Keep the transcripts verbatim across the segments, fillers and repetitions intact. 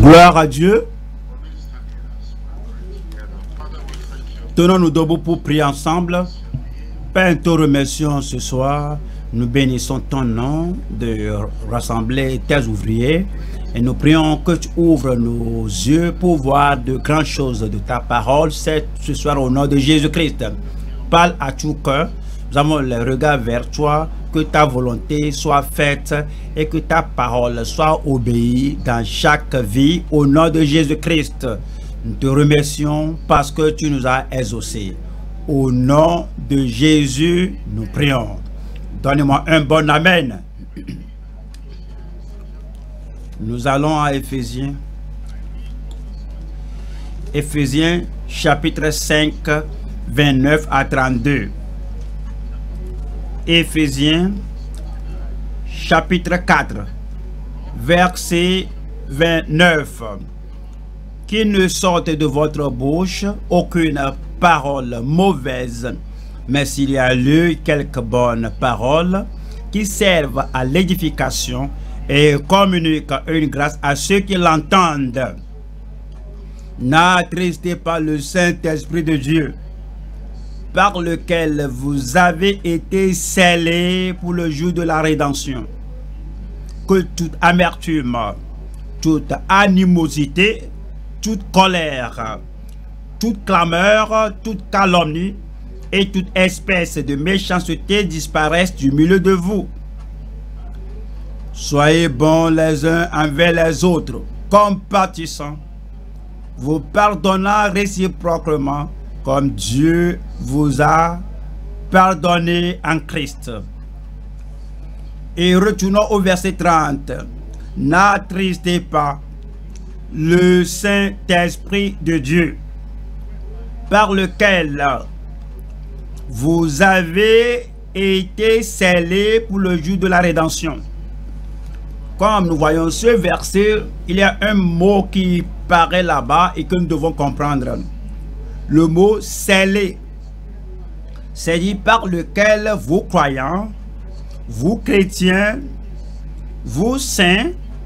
Gloire à Dieu. Tenons-nous debout pour prier ensemble. Père, nous te remercions ce soir. Nous bénissons ton nom de rassembler tes ouvriers. Et nous prions que tu ouvres nos yeux pour voir de grandes choses de ta parole ce soir au nom de Jésus-Christ. Parle à tout cœur. Nous avons le regard vers toi. Que ta volonté soit faite et que ta parole soit obéie dans chaque vie au nom de Jésus-Christ. Nous te remercions parce que tu nous as exaucés. Au nom de Jésus, nous prions. Donnez-moi un bon amen. Nous allons à Éphésiens. Éphésiens chapitre cinq, vingt-neuf à trente-deux. Éphésiens chapitre quatre, verset vingt-neuf. Qu'il ne sorte de votre bouche aucune parole mauvaise, mais s'il y a lieu quelques bonnes paroles qui servent à l'édification et communiquent une grâce à ceux qui l'entendent. N'attristez pas le Saint-Esprit de Dieu, par lequel vous avez été scellés pour le jour de la rédemption. Que toute amertume, toute animosité, toute colère, toute clameur, toute calomnie et toute espèce de méchanceté disparaissent du milieu de vous. Soyez bons les uns envers les autres, compatissants, vous pardonnant réciproquement, comme Dieu vous a pardonné en Christ. Et retournons au verset trente. N'attristez pas le Saint-Esprit de Dieu, par lequel vous avez été scellés pour le jour de la rédemption. Comme nous voyons ce verset, il y a un mot qui paraît là-bas et que nous devons comprendre. Le mot scellé, c'est dit par lequel vous croyants, vous chrétiens, vous saints,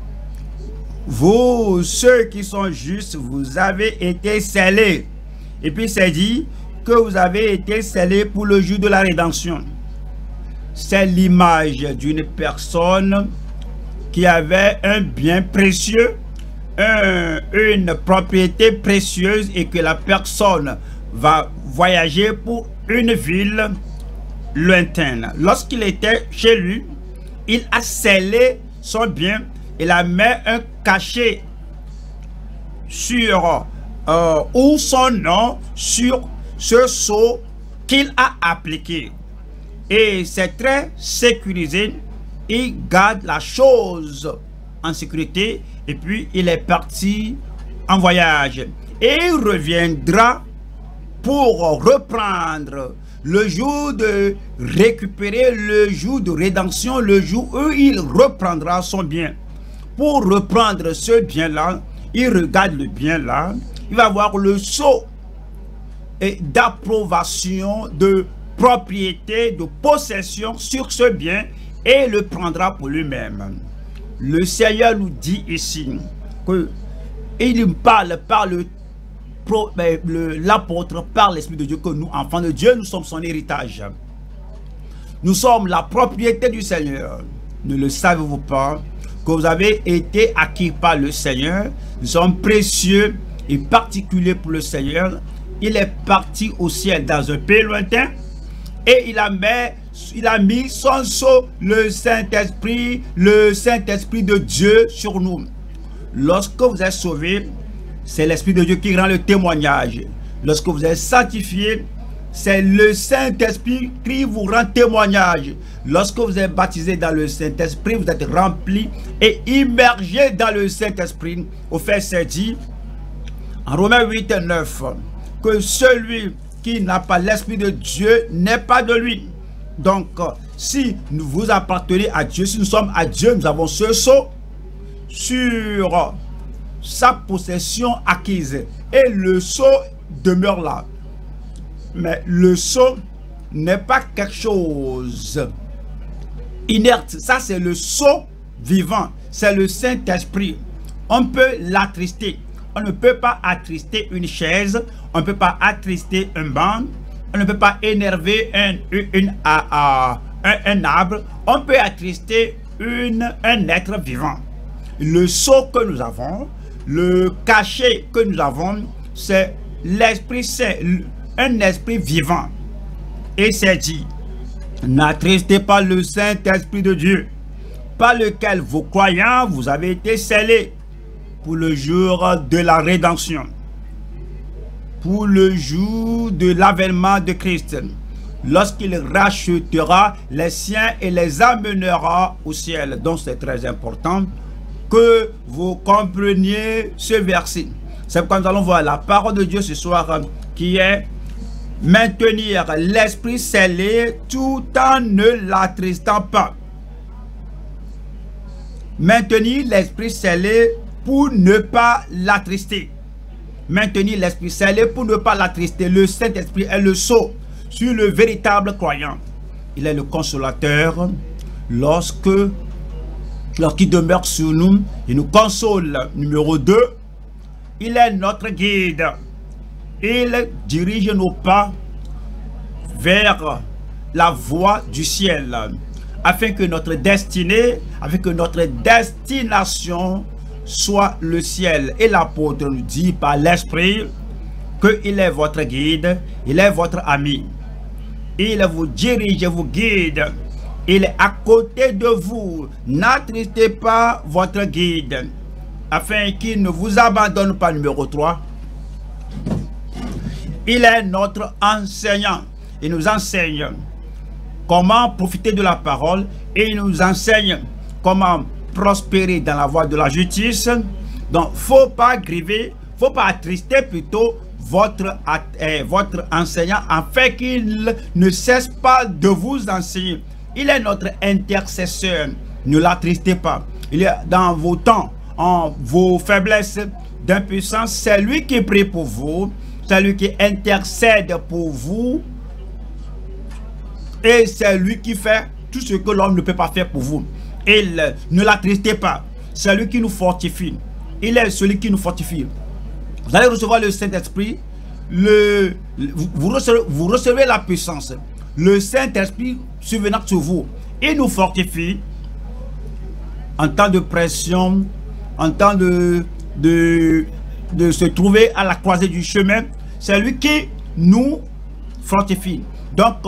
vous ceux qui sont justes, vous avez été scellés. Et puis c'est dit que vous avez été scellés pour le jour de la rédemption. C'est l'image d'une personne qui avait un bien précieux, Un, une propriété précieuse, et que la personne va voyager pour une ville lointaine. Lorsqu'il était chez lui, il a scellé son bien. Il a mis un cachet sur euh, ou son nom sur ce sceau qu'il a appliqué. Et c'est très sécurisé. Il garde la chose en sécurité. Et puis il est parti en voyage. Et il reviendra pour reprendre le jour de récupérer, le jour de rédemption, le jour où il reprendra son bien. Pour reprendre ce bien-là, il regarde le bien-là, il va voir le sceau d'approbation, de propriété, de possession sur ce bien, et le prendra pour lui-même. Le Seigneur nous dit ici que il parle par le l'apôtre, par l'Esprit de Dieu, que nous, enfants de Dieu, nous sommes son héritage. Nous sommes la propriété du Seigneur. Ne le savez-vous pas que vous avez été acquis par le Seigneur? Nous sommes précieux et particuliers pour le Seigneur. Il est parti au ciel dans un pays lointain et il a mis Il a mis son sceau, le Saint-Esprit, le Saint-Esprit de Dieu sur nous. Lorsque vous êtes sauvés, c'est l'Esprit de Dieu qui rend le témoignage. Lorsque vous êtes sanctifiés, c'est le Saint-Esprit qui vous rend témoignage. Lorsque vous êtes baptisé dans le Saint-Esprit, vous êtes rempli et immergé dans le Saint-Esprit. Au fait, c'est dit en Romains huit, neuf que celui qui n'a pas l'Esprit de Dieu n'est pas de lui. Donc, si nous vous appartenez à Dieu, si nous sommes à Dieu, nous avons ce sceau sur sa possession acquise. Et le sceau demeure là. Mais le sceau n'est pas quelque chose inerte. Ça, c'est le sceau vivant. C'est le Saint-Esprit. on peut l'attrister. On ne peut pas attrister une chaise, on ne peut pas attrister un banc, on ne peut pas énerver un, une, une, un, un arbre, on peut attrister une, un être vivant. Le sceau que nous avons, le cachet que nous avons, c'est l'Esprit Saint, un esprit vivant. Et c'est dit, n'attristez pas le Saint-Esprit de Dieu, par lequel vos croyants, vous avez été scellés pour le jour de la rédemption, pour le jour de l'avènement de Christ, lorsqu'il rachètera les siens et les amènera au ciel. Donc c'est très important que vous compreniez ce verset. C'est pourquoi nous allons voir la parole de Dieu ce soir, qui est maintenir l'esprit scellé tout en ne l'attristant pas. Maintenir l'esprit scellé pour ne pas l'attrister. Maintenir l'esprit scellé pour ne pas l'attrister. Le Saint-Esprit est le sceau sur le véritable croyant. Il est le consolateur. Lorsque lorsqu'il demeure sur nous, il nous console. Numéro deux, il est notre guide. Il dirige nos pas vers la voie du ciel, afin que notre destinée, afin que notre destination soit le ciel. Et l'apôtre nous dit par l'Esprit qu'il est votre guide, il est votre ami. Il vous dirige, vous guide. Il est à côté de vous. N'attristez pas votre guide, afin qu'il ne vous abandonne pas. Numéro trois. Il est notre enseignant. Il nous enseigne comment profiter de la parole et il nous enseigne comment prospérer dans la voie de la justice. Donc, faut pas griver, faut pas attrister plutôt votre, euh, votre enseignant, afin qu'il ne cesse pas de vous enseigner. Il est notre intercesseur. Ne l'attristez pas. Il est dans vos temps, en vos faiblesses d'impuissance. C'est lui qui prie pour vous. C'est lui qui intercède pour vous. Et c'est lui qui fait tout ce que l'homme ne peut pas faire pour vous. Il ne l'attristez pas. C'est lui qui nous fortifie. Il est celui qui nous fortifie. Vous allez recevoir le Saint-Esprit. Le, vous, vous, recevez, vous recevez la puissance. Le Saint-Esprit survenant sur vous. Il nous fortifie en temps de pression, en temps de, de, de se trouver à la croisée du chemin. C'est lui qui nous fortifie. Donc,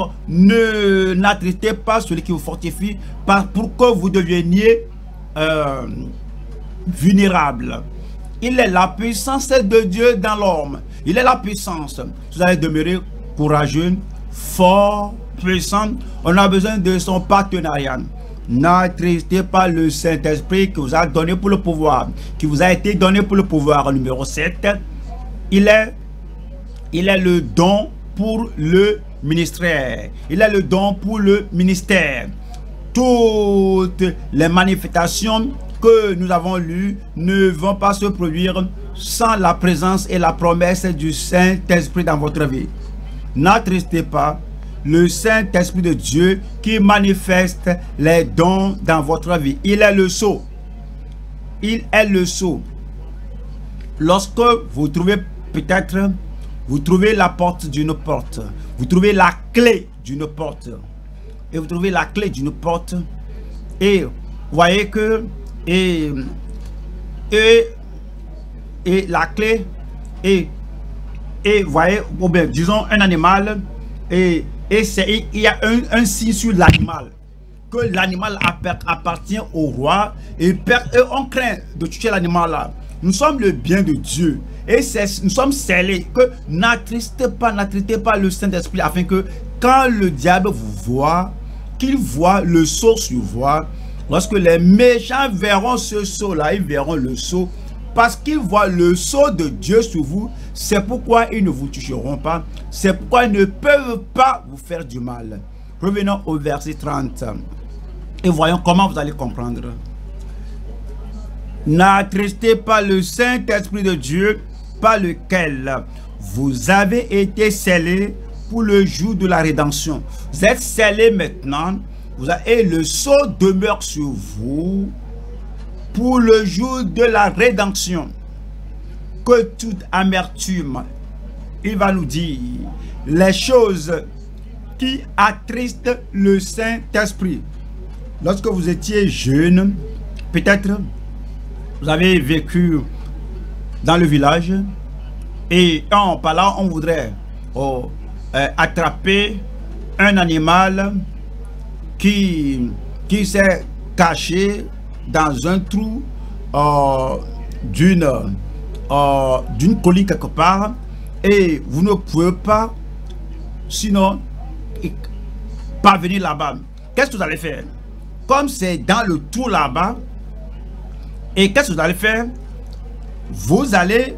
ne n'attristez pas celui qui vous fortifie pour que vous deveniez euh, vulnérable. Il est la puissance de Dieu dans l'homme. Il est la puissance. Vous allez demeurer courageux, fort, puissant. On a besoin de son partenariat. N'attristez pas le Saint-Esprit qui vous a donné pour le pouvoir, qui vous a été donné pour le pouvoir. Numéro sept, il est, il est le don pour le ministère. Il est le don pour le ministère. Toutes les manifestations que nous avons lues ne vont pas se produire sans la présence et la promesse du Saint-Esprit dans votre vie. N'attristez pas le Saint-Esprit de Dieu qui manifeste les dons dans votre vie. Il est le sceau. Il est le sceau. Lorsque vous trouvez peut-être, vous trouvez la porte d'une porte, vous trouvez la clé d'une porte, et vous trouvez la clé d'une porte, et vous voyez que, et, et, et la clé, et, et vous voyez, ou bien, disons un animal, et Et il y a un, un signe sur l'animal, que l'animal appartient au roi, et, et on craint de tuer l'animal là. Nous sommes le bien de Dieu, et nous sommes scellés, que n'attristez pas, n'attristez pas le Saint-Esprit, afin que quand le diable vous voit, qu'il voit le sceau sur vous. Lorsque les méchants verront ce sceau là, ils verront le sceau, parce qu'ils voient le sceau de Dieu sur vous. C'est pourquoi ils ne vous toucheront pas. C'est pourquoi ils ne peuvent pas vous faire du mal. Revenons au verset trente. Et voyons comment vous allez comprendre. N'attristez pas le Saint-Esprit de Dieu, par lequel vous avez été scellés pour le jour de la rédemption. Vous êtes scellés maintenant. Vous avez, et le sceau demeure sur vous pour le jour de la rédemption, que toute amertume, il va nous dire les choses qui attristent le Saint-Esprit. Lorsque vous étiez jeune, peut-être vous avez vécu dans le village et en parlant, on voudrait oh, euh, attraper un animal qui, qui s'est caché dans un trou euh, d'une euh, d'une colline quelque part, et vous ne pouvez pas sinon parvenir là-bas. Qu'est-ce que vous allez faire? Comme c'est dans le trou là-bas, et qu'est-ce que vous allez faire? Vous allez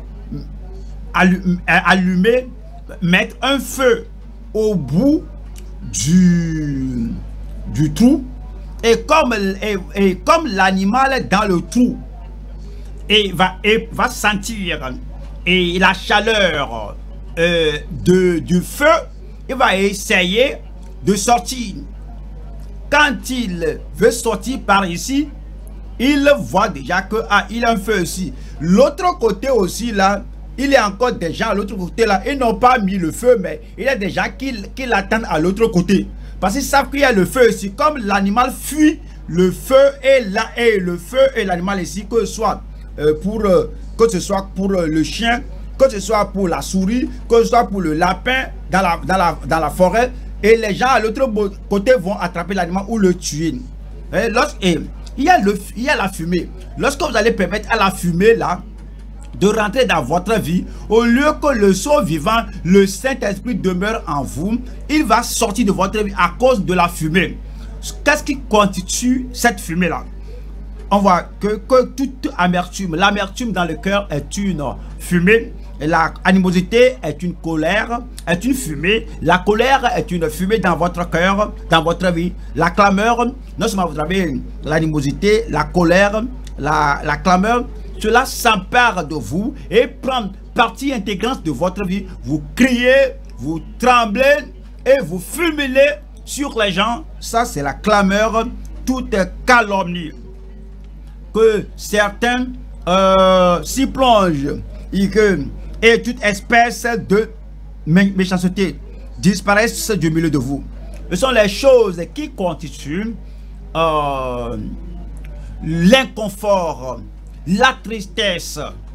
allumer, mettre un feu au bout du, du trou, et comme, et, et comme l'animal est dans le trou et va, et va sentir et la chaleur euh, de, du feu, il va essayer de sortir. Quand il veut sortir par ici, il voit déjà que ah, il y a un feu ici. L'autre côté aussi là, il y a encore des gens à l'autre côté là. Ils n'ont pas mis le feu, mais il y a des gens qui, qui l'attendent à l'autre côté. Parce qu'ils savent qu'il y a le feu ici. Comme l'animal fuit, le feu est là, et le feu et l'animal ici, que ce soit euh, pour euh, que ce soit pour euh, le chien, que ce soit pour la souris, que ce soit pour le lapin dans la, dans la, dans la forêt, et les gens à l'autre côté vont attraper l'animal ou le tuer. Et lorsque, et, il, y a le, il y a la fumée. Lorsque vous allez permettre à la fumée là de rentrer dans votre vie, au lieu que le sceau vivant, le Saint-Esprit demeure en vous, il va sortir de votre vie à cause de la fumée. Qu'est-ce qui constitue cette fumée là? On voit que, que toute amertume, l'amertume dans le cœur est une fumée. La animosité est une colère, est une fumée. La colère est une fumée dans votre cœur, dans votre vie. La clameur, non seulement vous avez l'animosité, la colère, la, la clameur, cela s'empare de vous et prend partie intégrante de votre vie. Vous criez, vous tremblez et vous fulminez sur les gens. Ça, c'est la clameur, toute calomnie. Que certains euh, s'y plongent et que et toute espèce de mé méchanceté disparaissent du milieu de vous. Ce sont les choses qui constituent euh, l'inconfort, la tristesse,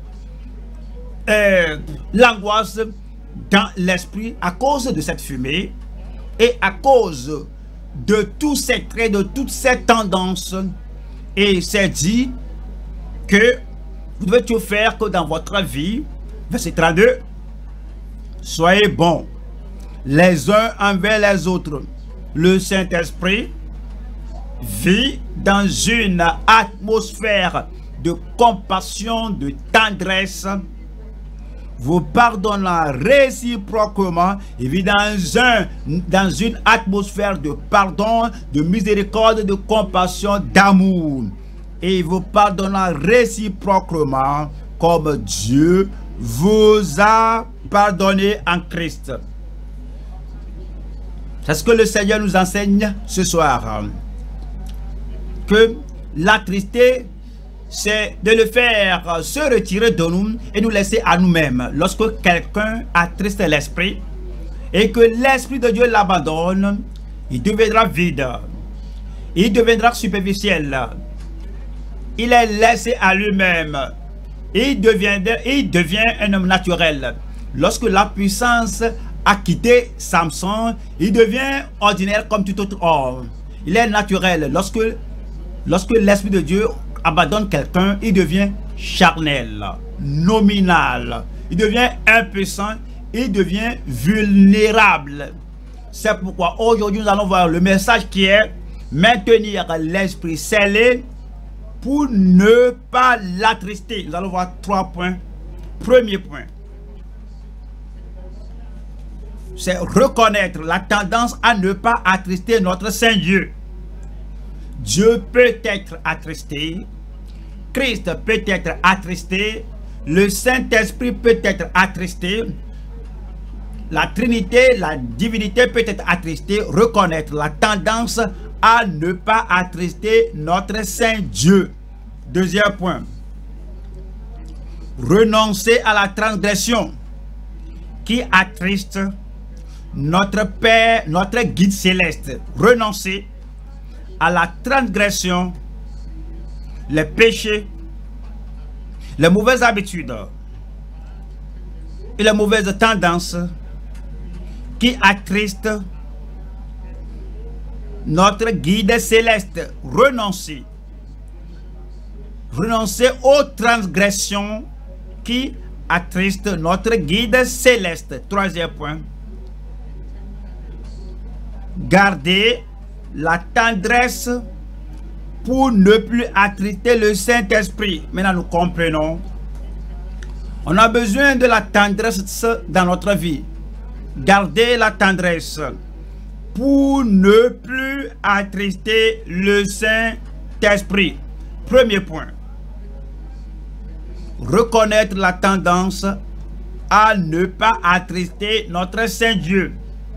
euh, l'angoisse dans l'esprit à cause de cette fumée et à cause de tous ces traits, de toutes ces tendances. Et c'est dit que vous devez tout faire que dans votre vie. Verset trente-deux. Soyez bons les uns envers les autres. Le Saint-Esprit vit dans une atmosphère de compassion, de tendresse, vous pardonnant réciproquement, et vit dans, un, dans une atmosphère de pardon, de miséricorde, de compassion, d'amour, et vous pardonnant réciproquement comme Dieu vous a pardonné en Christ. C'est ce que le Seigneur nous enseigne ce soir. Que l'attrister, c'est de le faire se retirer de nous et nous laisser à nous-mêmes. Lorsque quelqu'un attriste l'esprit et que l'esprit de Dieu l'abandonne, il deviendra vide. Il deviendra superficiel. Il est laissé à lui-même. Il devient, il devient un homme naturel. Lorsque la puissance a quitté Samson, il devient ordinaire comme tout autre homme. Il est naturel. Lorsque, lorsque l'Esprit de Dieu abandonne quelqu'un, il devient charnel, nominal. Il devient impuissant, il devient vulnérable. C'est pourquoi aujourd'hui nous allons voir le message qui est maintenir l'esprit scellé pour ne pas l'attrister. Nous allons voir trois points. Premier point, c'est reconnaître la tendance à ne pas attrister notre Saint Dieu. Dieu peut être attristé, Christ peut être attristé, le Saint-Esprit peut être attristé, la Trinité, la divinité peut être attristée. Reconnaître la tendance à ne pas attrister notre Saint Dieu. Deuxième point. Renoncer à la transgression qui attriste notre Père, notre guide céleste. Renoncer à la transgression, les péchés, les mauvaises habitudes et les mauvaises tendances qui attristent notre guide céleste. Renoncer. Renoncer aux transgressions qui attristent notre guide céleste. Troisième point. Garder la tendresse pour ne plus attrister le Saint-Esprit. Maintenant, nous comprenons. On a besoin de la tendresse dans notre vie. Garder la tendresse pour ne plus attrister le Saint-Esprit. Premier point. Reconnaître la tendance à ne pas attrister notre Saint-Dieu.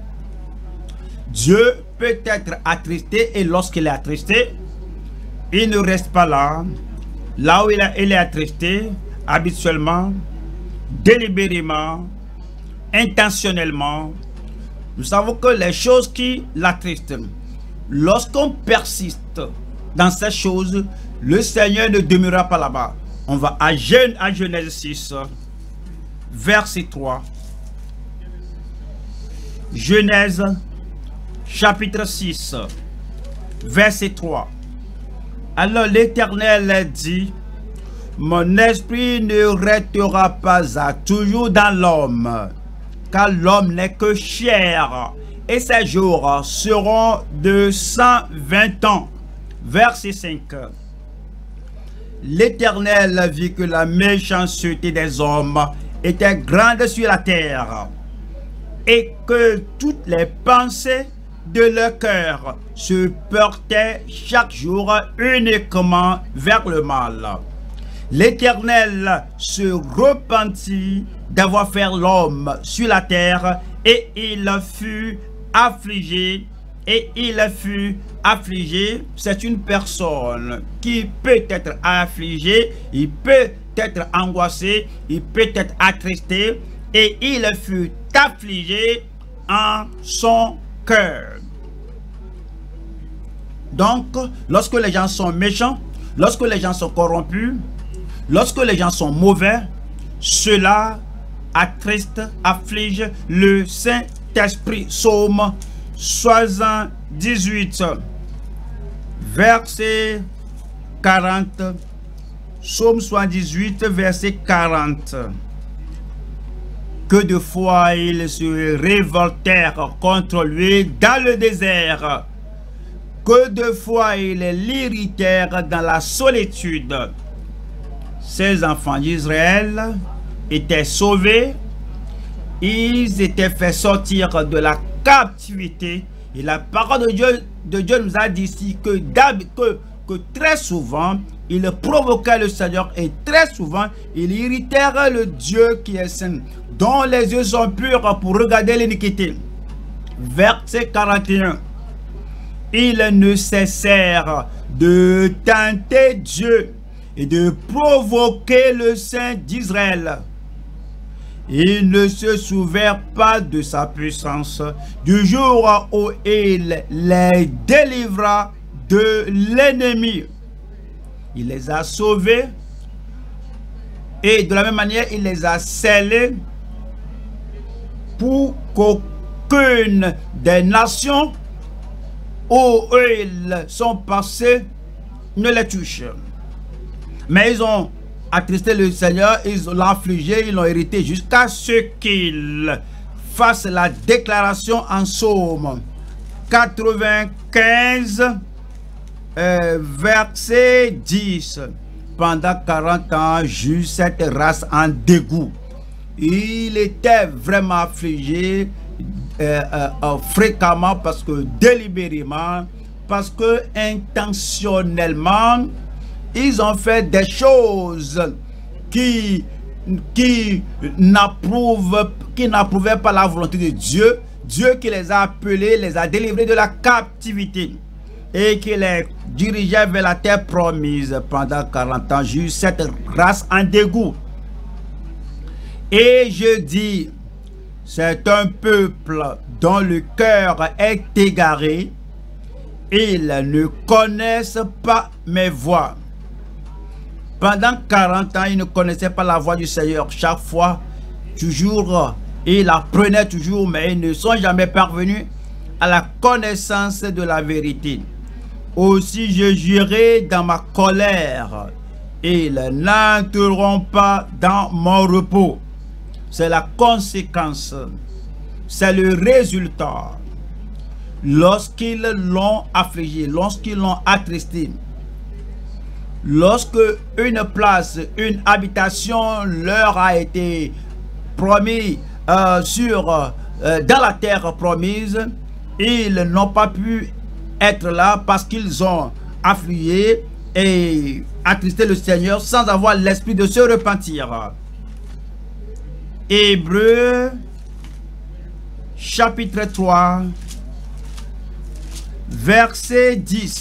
Dieu peut être attristé et lorsqu'il est attristé, il ne reste pas là. Là où il, a, il est attristé, habituellement, délibérément, intentionnellement, nous savons que les choses qui l'attristent, lorsqu'on persiste dans ces choses, le Seigneur ne demeurera pas là-bas. On va à, Gen à Genèse six, verset trois. Genèse, chapitre six, verset trois. Alors l'Éternel dit, mon esprit ne restera pas à toujours dans l'homme, car l'homme n'est que chair, et ses jours seront de cent vingt ans. Verset cinq. L'Éternel vit que la méchanceté des hommes était grande sur la terre, et que toutes les pensées de leur cœur se portaient chaque jour uniquement vers le mal. L'Éternel se repentit d'avoir fait l'homme sur la terre, et il fut affligé, et il fut affligé. C'est une personne qui peut être affligée, il peut être angoissé, il peut être attristé, et il fut affligé en son cœur. Donc, lorsque les gens sont méchants, lorsque les gens sont corrompus, lorsque les gens sont mauvais, cela attriste, afflige le Saint-Esprit. Psaume soixante-dix-huit, verset quarante. Psaume soixante-dix-huit, verset quarante. Que de fois ils se révoltèrent contre lui dans le désert. Que de fois ils l'irritèrent dans la solitude. Ces enfants d'Israël étaient sauvés. Ils étaient fait sortir de la captivité. Et la parole de Dieu, de Dieu nous a dit ici que, que, que très souvent, ils provoquaient le Seigneur et très souvent, ils irritèrent le Dieu qui est saint, dont les yeux sont purs pour regarder l'iniquité. Verset quarante et un. Ils ne cessèrent de tenter Dieu et de provoquer le Saint d'Israël. Ils ne se souvinrent pas de sa puissance du jour où il les délivra de l'ennemi. Il les a sauvés et de la même manière, il les a scellés pour qu'aucune des nations où ils sont passés ne les touche. Mais ils ont attristé le Seigneur, ils l'ont affligé, ils l'ont hérité jusqu'à ce qu'il fasse la déclaration en Psaume quatre-vingt-quinze, euh, verset dix. Pendant quarante ans, j'eus cette race en dégoût. Il était vraiment affligé euh, euh, euh, fréquemment, parce que délibérément, parce que intentionnellement, ils ont fait des choses qui, qui n'approuvent, qui n'approuvaient pas la volonté de Dieu. Dieu qui les a appelés, les a délivrés de la captivité. et qui les dirigeait vers la terre promise pendant quarante ans. J'eus cette race en dégoût. Et je dis, c'est un peuple dont le cœur est égaré. Ils ne connaissent pas mes voies. Pendant quarante ans, ils ne connaissaient pas la voix du Seigneur. Chaque fois, toujours, ils apprenaient toujours, mais ils ne sont jamais parvenus à la connaissance de la vérité. Aussi, je jurai dans ma colère. Ils n'entreront pas dans mon repos. C'est la conséquence. C'est le résultat. Lorsqu'ils l'ont affligé, lorsqu'ils l'ont attristé, lorsque une place, une habitation leur a été promise euh, sur, euh, dans la terre promise, ils n'ont pas pu être là parce qu'ils ont affligé et attristé le Seigneur sans avoir l'esprit de se repentir. Hébreux chapitre trois verset dix.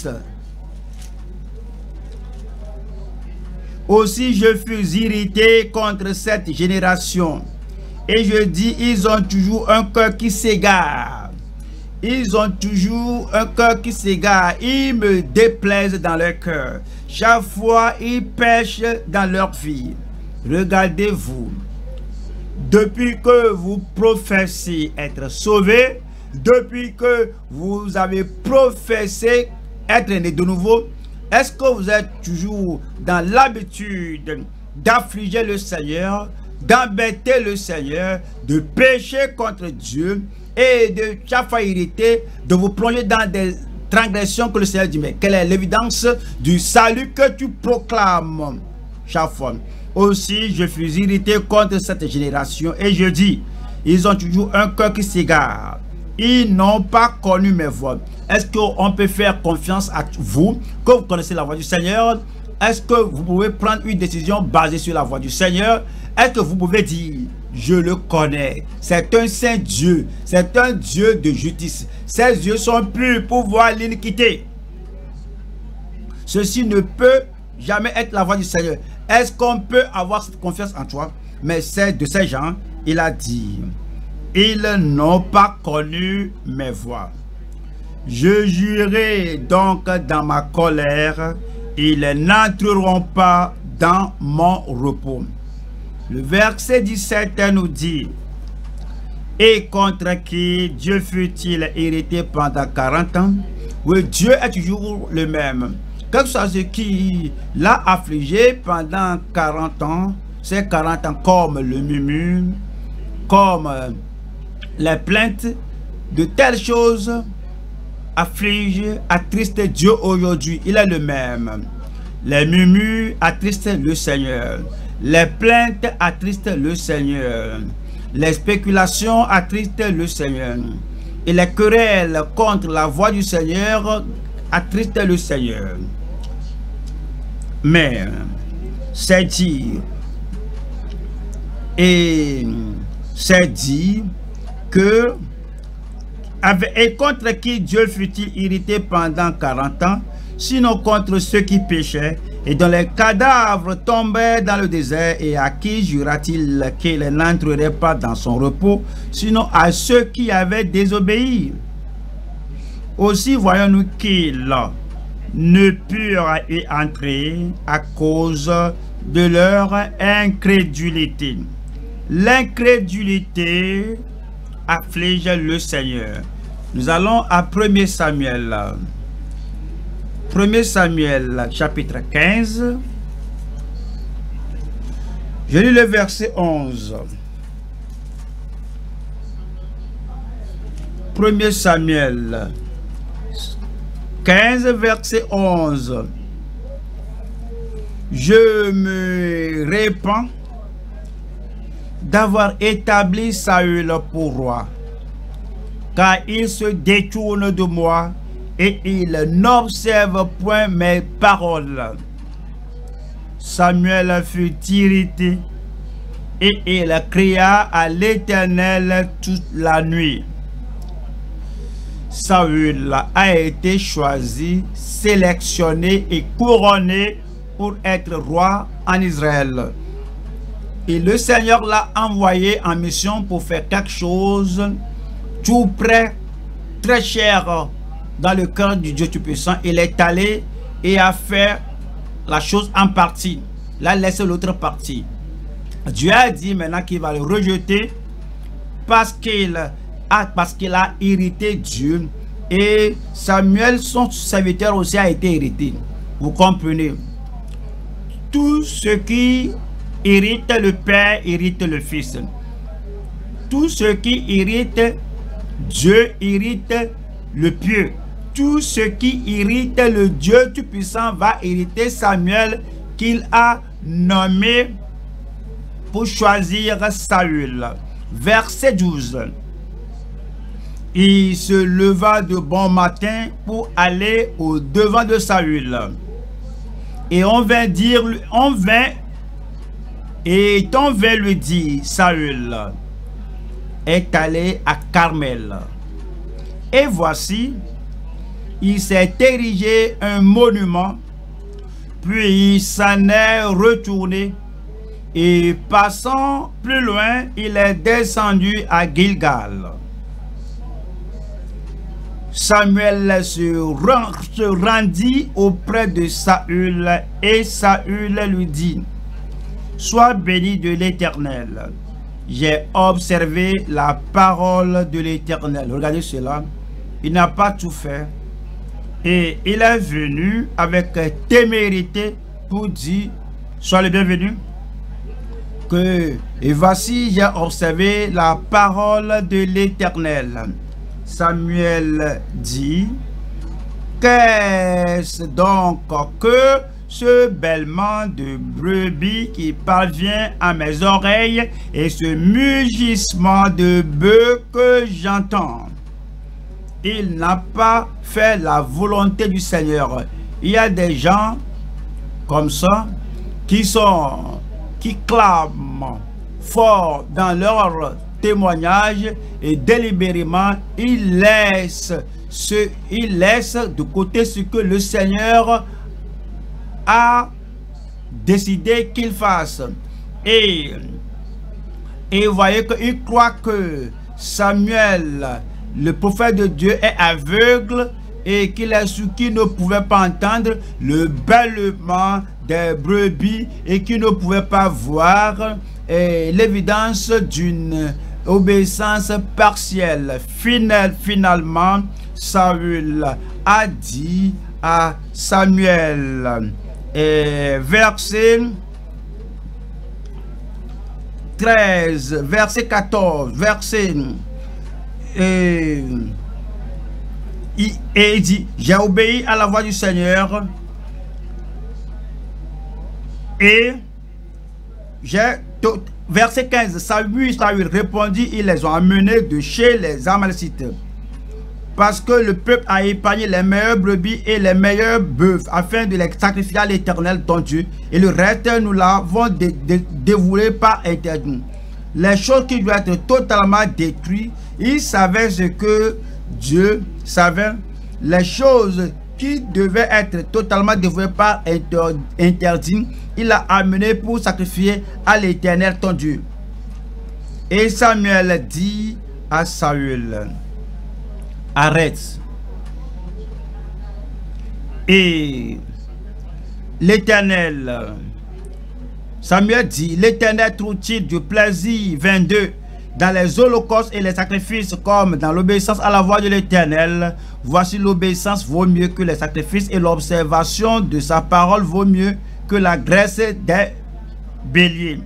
Aussi je fus irrité contre cette génération et je dis, ils ont toujours un cœur qui s'égare. Ils ont toujours un cœur qui s'égare. Ils me déplaisent dans leur cœur. Chaque fois, ils pêchent dans leur vie. Regardez-vous. Depuis que vous professez être sauvé, depuis que vous avez professé être né de nouveau, est-ce que vous êtes toujours dans l'habitude d'affliger le Seigneur, d'embêter le Seigneur, de pécher contre Dieu et de chaque fois irrité, de vous plonger dans des transgressions que le Seigneur dit? Mais quelle est l'évidence du salut que tu proclames chaque fois? Aussi, je fus irrité contre cette génération et je dis, ils ont toujours un cœur qui s'égare. Ils n'ont pas connu mes voies. Est-ce qu'on peut faire confiance à vous, que vous connaissez la voix du Seigneur? Est-ce que vous pouvez prendre une décision basée sur la voix du Seigneur? Est-ce que vous pouvez dire, je le connais, c'est un saint Dieu, c'est un Dieu de justice. Ses yeux sont purs pour voir l'iniquité. Ceci ne peut jamais être la voix du Seigneur. Est-ce qu'on peut avoir cette confiance en toi? Mais c'est de ces gens, il a dit, ils n'ont pas connu mes voies. Je jurai donc dans ma colère, ils n'entreront pas dans mon repos. Le verset dix-sept nous dit, et contre qui Dieu fut-il irrité pendant quarante ans? Oui, Dieu est toujours le même. Quelque chose qui l'a affligé pendant quarante ans, c'est quarante ans comme le murmure, comme les plaintes, de telles choses affligent, attristent Dieu aujourd'hui. Il est le même. Les murmures attristent le Seigneur. Les plaintes attristent le Seigneur. Les spéculations attristent le Seigneur. Et les querelles contre la voix du Seigneur attristent le Seigneur. Mais c'est dit, et c'est dit que, avec, et contre qui Dieu fut-il irrité pendant quarante ans, sinon contre ceux qui péchaient, et dont les cadavres tombaient dans le désert, et à qui jura-t-il qu'il n'entrerait pas dans son repos, sinon à ceux qui avaient désobéi? Aussi voyons-nous qu'ils ne purent y entrer à cause de leur incrédulité. L'incrédulité afflige le Seigneur. Nous allons à premier Samuel. premier Samuel chapitre quinze. Je lis le verset onze. premier Samuel quinze, verset onze. Je me répands d'avoir établi Saül pour roi, car il se détourne de moi et il n'observe point mes paroles. Samuel fut irrité et il cria à l'Éternel toute la nuit. Saül a été choisi, sélectionné et couronné pour être roi en Israël. Et le Seigneur l'a envoyé en mission pour faire quelque chose tout près, très cher dans le cœur du Dieu Tout-Puissant. Il est allé et a fait la chose en partie. Il a laissé l'autre partie. Dieu a dit maintenant qu'il va le rejeter parce qu'il a, parce qu'il a hérité Dieu. Et Samuel, son serviteur aussi, a été hérité. Vous comprenez? Tout ce qui hérite le Père, hérite le Fils. Tout ce qui hérite Dieu, hérite le pieux. Tout ce qui hérite le Dieu Tout-Puissant va hériter Samuel, qu'il a nommé pour choisir Saül. Verset douze. Il se leva de bon matin pour aller au devant de Saül. Et on vint dire, on vint, et on vint lui dire, Saül est allé à Carmel. Et voici, il s'est érigé un monument, puis il s'en est retourné, et passant plus loin, il est descendu à Gilgal. Samuel se, rend, se rendit auprès de Saül, et Saül lui dit, sois béni de l'Éternel. J'ai observé la parole de l'Éternel. Regardez cela. Il n'a pas tout fait. Et il est venu avec témérité pour dire, sois le bienvenu. Que, et voici, j'ai observé la parole de l'Éternel. Samuel dit, qu'est-ce donc que ce bêlement de brebis qui parvient à mes oreilles et ce mugissement de bœuf que j'entends? Il n'a pas fait la volonté du Seigneur. Il y a des gens comme ça qui sont, qui clament fort dans leur témoignage et délibérément ils laissent ce, ils laissent de côté ce que le Seigneur a décidé qu'il fasse. Et et vous voyez qu'il croit que Samuel, le prophète de Dieu, est aveugle et qu'il est ceux qui ne pouvait pas entendre le bêlement des brebis et qui ne pouvait pas voir l'évidence d'une obéissance partielle. Final, finalement, Saül a dit à Samuel, et verset treize, verset quatorze, verset et, et il dit, j'ai obéi à la voix du Seigneur et j'ai, verset quinze, Saül, Saül répondit, ils les ont amenés de chez les Amalécites, parce que le peuple a épargné les meilleurs brebis et les meilleurs bœufs, afin de les sacrifier à l'Éternel ton Dieu, et le reste nous l'avons dé dé dévoué par interdit. Les choses qui doivent être totalement détruites, il savait ce que Dieu savait. Les choses qui devaient être totalement dévouées par interdit, il a amené pour sacrifier à l'Éternel ton Dieu. Et Samuel dit à Saül, arrête. Et l'Éternel, Samuel dit, l'Éternel trouve-t-il du plaisir, vingt-deux, dans les holocaustes et les sacrifices comme dans l'obéissance à la voix de l'Éternel? Voici, l'obéissance vaut mieux que les sacrifices et l'observation de sa parole vaut mieux que la graisse des béliers.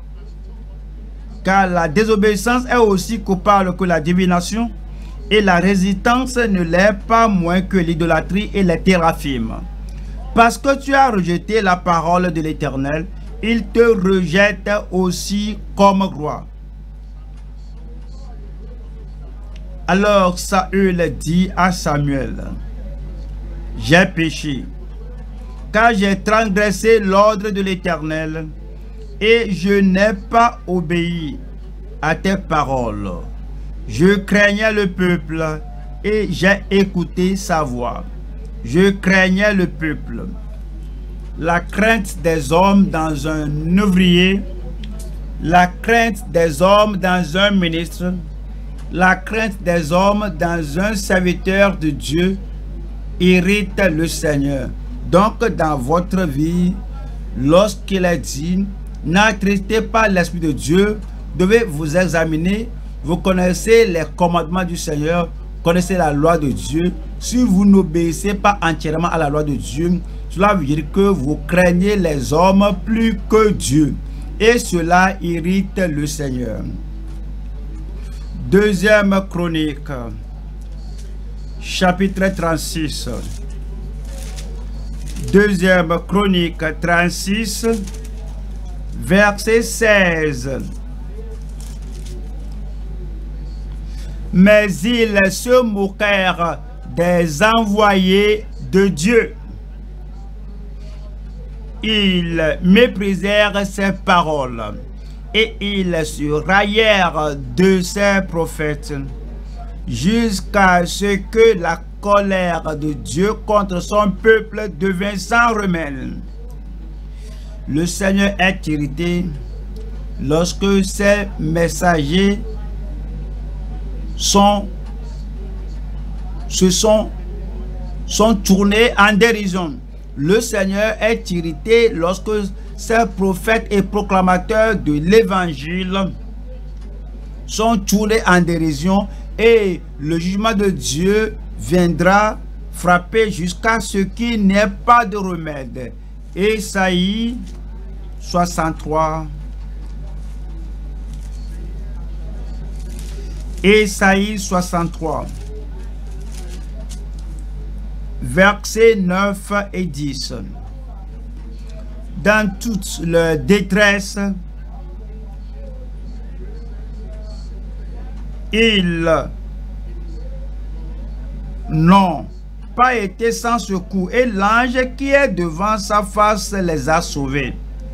Car la désobéissance est aussi coupable que la divination, et la résistance ne l'est pas moins que l'idolâtrie et les théraphim. Parce que tu as rejeté la parole de l'Éternel, il te rejette aussi comme roi. Alors Saül dit à Samuel, j'ai péché, car j'ai transgressé l'ordre de l'Éternel, et je n'ai pas obéi à tes paroles. Je craignais le peuple, et j'ai écouté sa voix. Je craignais le peuple. La crainte des hommes dans un ouvrier, la crainte des hommes dans un ministre, la crainte des hommes dans un serviteur de Dieu irrite le Seigneur. Donc dans votre vie, lorsqu'il est dit, n'attristez pas l'Esprit de Dieu, devez vous examiner, vous connaissez les commandements du Seigneur, connaissez la loi de Dieu. Si vous n'obéissez pas entièrement à la loi de Dieu, cela veut dire que vous craignez les hommes plus que Dieu. Et cela irrite le Seigneur. Deuxième Chronique, chapitre trente-six. Deuxième Chronique trente-six, verset seize. Mais ils se moquèrent des envoyés de Dieu. Ils méprisèrent ses paroles et ils se raillèrent de ses prophètes jusqu'à ce que la colère de Dieu contre son peuple devint sans remède. Le Seigneur est irrité lorsque ses messagers sont, se sont, sont tournés en dérision. Le Seigneur est irrité lorsque ces prophètes et proclamateurs de l'évangile sont tournés en dérision et le jugement de Dieu viendra frapper jusqu'à ce qu'il n'y ait pas de remède. Ésaïe soixante-trois. Ésaïe soixante-trois. Versets neuf et dix. Dans toute leur détresse, ils n'ont pas été sans secours et l'ange qui est devant sa face les a sauvés.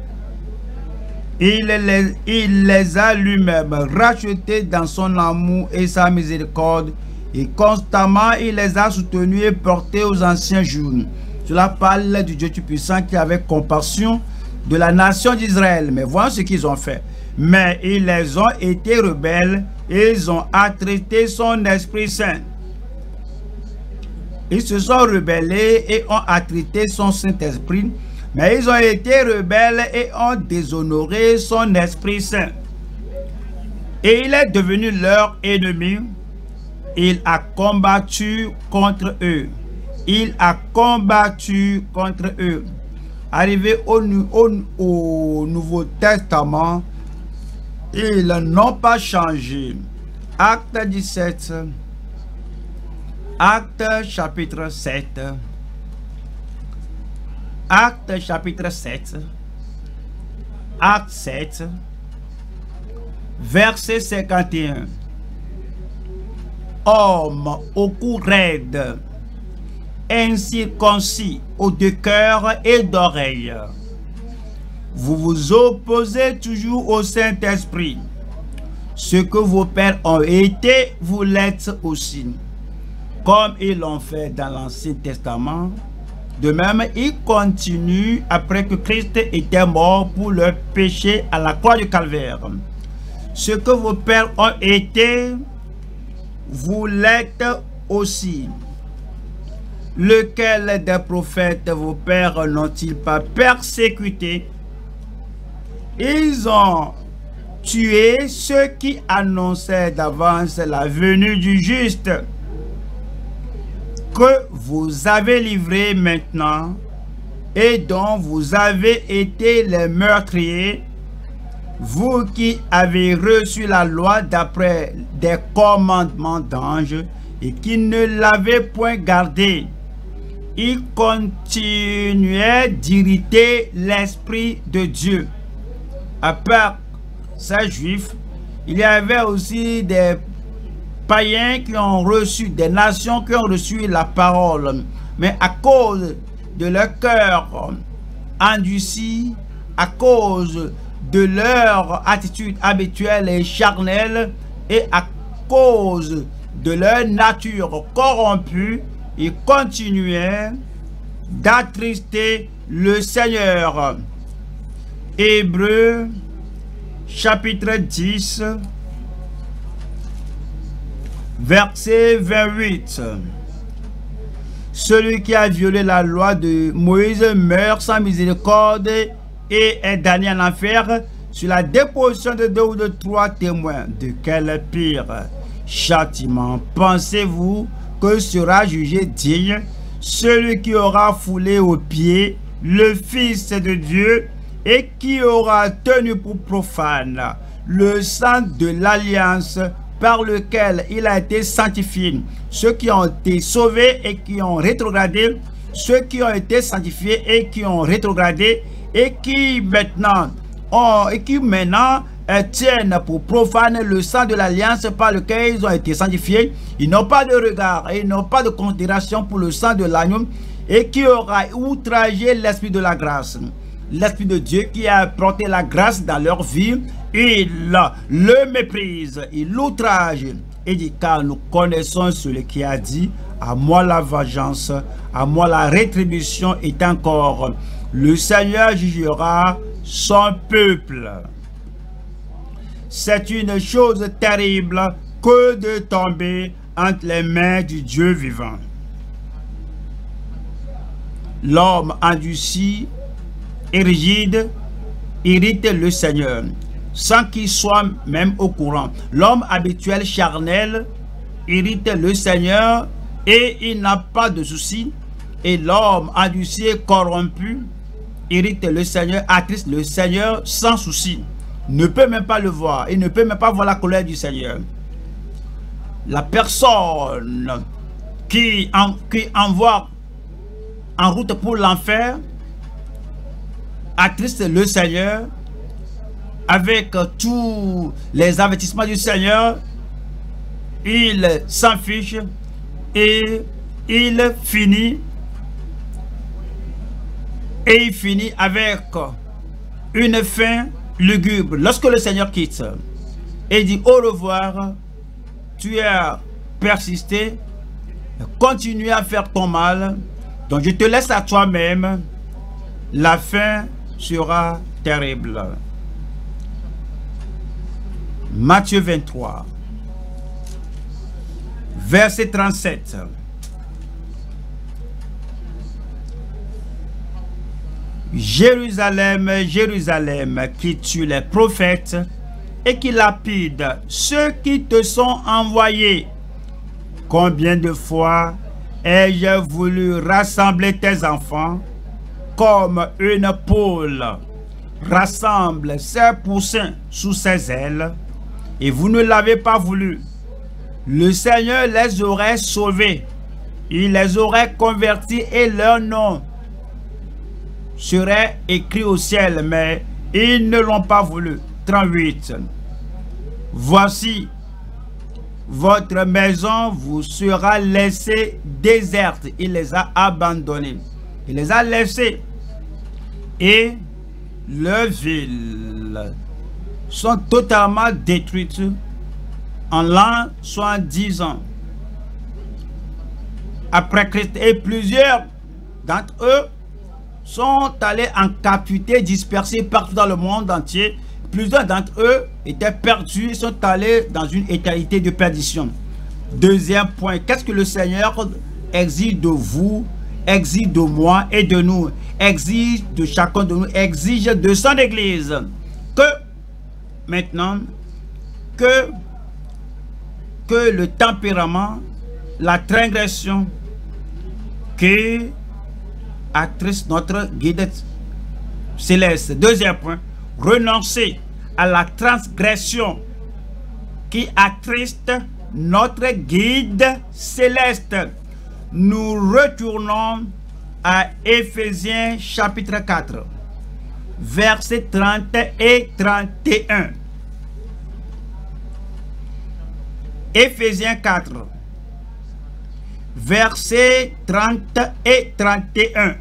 Il les, il les a lui-même rachetés dans son amour et sa miséricorde. Et constamment, il les a soutenus et portés aux anciens jours. Cela parle du Dieu Tout-Puissant qui avait compassion de la nation d'Israël. Mais voilà ce qu'ils ont fait. Mais ils les ont été rebelles et ils ont attristé son Esprit Saint. Ils se sont rebellés et ont attristé son Saint-Esprit. Mais ils ont été rebelles et ont déshonoré son Esprit Saint. Et il est devenu leur ennemi. Il a combattu contre eux. Il a combattu contre eux. Arrivé au, au, au Nouveau Testament, ils n'ont pas changé. Acte dix-sept. Acte chapitre sept. Acte chapitre sept. Acte sept. Verset cinquante et un. Homme au cou raide, incirconcis aux deux cœurs et d'oreilles, vous vous opposez toujours au Saint-Esprit. Ce que vos pères ont été, vous l'êtes aussi. Comme ils l'ont fait dans l'Ancien Testament, de même, ils continuent après que Christ était mort pour leur péché à la croix du Calvaire. Ce que vos pères ont été, vous l'êtes aussi. Lequel des prophètes vos pères n'ont-ils pas persécuté? Ils ont tué ceux qui annonçaient d'avance la venue du juste, que vous avez livré maintenant et dont vous avez été les meurtriers, vous qui avez reçu la loi d'après des commandements d'anges et qui ne l'avez point gardée. Il continuait d'irriter l'Esprit de Dieu. À part ces Juifs, il y avait aussi des païens qui ont reçu, des nations qui ont reçu la parole. Mais à cause de leur cœur endurci, à cause de leur attitude habituelle et charnelle, et à cause de leur nature corrompue, ils continuaient d'attrister le Seigneur. Hébreux chapitre dix, verset vingt-huit. Celui qui a violé la loi de Moïse meurt sans miséricorde et est damné en enfer sur la déposition de deux ou de trois témoins. De quel pire châtiment pensez-vous que sera jugé digne celui qui aura foulé aux pieds le Fils de Dieu et qui aura tenu pour profane le sang de l'alliance par lequel il a été sanctifié? Ceux qui ont été sauvés et qui ont rétrogradé, ceux qui ont été sanctifiés et qui ont rétrogradé et qui maintenant ont, et qui maintenant euh, tiennent pour profane le sang de l'alliance par lequel ils ont été sanctifiés. Ils n'ont pas de regard et ils n'ont pas de considération pour le sang de l'agneau et qui aura outragé l'esprit de la grâce. L'Esprit de Dieu qui a apporté la grâce dans leur vie, il le méprise, il l'outrage. Et dit, car nous connaissons celui qui a dit, à moi la vengeance, à moi la rétribution est encore. Le Seigneur jugera son peuple. C'est une chose terrible que de tomber entre les mains du Dieu vivant. L'homme endurci et rigide irrite le Seigneur sans qu'il soit même au courant. L'homme habituel charnel irrite le Seigneur et il n'a pas de souci. Et l'homme endurci et corrompu irrite le Seigneur, attriste le Seigneur sans souci. Ne peut même pas le voir. Il ne peut même pas voir la colère du Seigneur. La personne qui, en, qui envoie en route pour l'enfer attriste le Seigneur avec tous les avertissements du Seigneur. Il s'en fiche et il finit et il finit avec une fin lugubre. Lorsque le Seigneur quitte et dit au revoir, tu as persisté, continue à faire ton mal, donc je te laisse à toi-même, la fin sera terrible. Matthieu vingt-trois, verset trente-sept. Jérusalem, Jérusalem, qui tue les prophètes et qui lapide ceux qui te sont envoyés. Combien de fois ai-je voulu rassembler tes enfants comme une poule rassemble ses poussins sous ses ailes, et vous ne l'avez pas voulu. Le Seigneur les aurait sauvés, il les aurait convertis et leur nom serait écrit au ciel, mais ils ne l'ont pas voulu. trente-huit. Voici, votre maison vous sera laissée déserte. Il les a abandonnés. Il les a laissés. Et leurs villes sont totalement détruites en l'an soixante-dix après Christ. Et plusieurs d'entre eux sont allés en captivité, dispersés partout dans le monde entier. Plusieurs d'entre eux étaient perdus, sont allés dans une éternité de perdition. Deuxième point, qu'est-ce que le Seigneur exige de vous, exige de moi et de nous, exige de chacun de nous, exige de son Église? Que maintenant, que, que le tempérament, la transgression, que attriste notre guide céleste. Deuxième point, renoncer à la transgression qui attriste notre guide céleste. Nous retournons à Éphésiens chapitre quatre, versets trente et trente et un. Éphésiens quatre, versets trente et trente et un.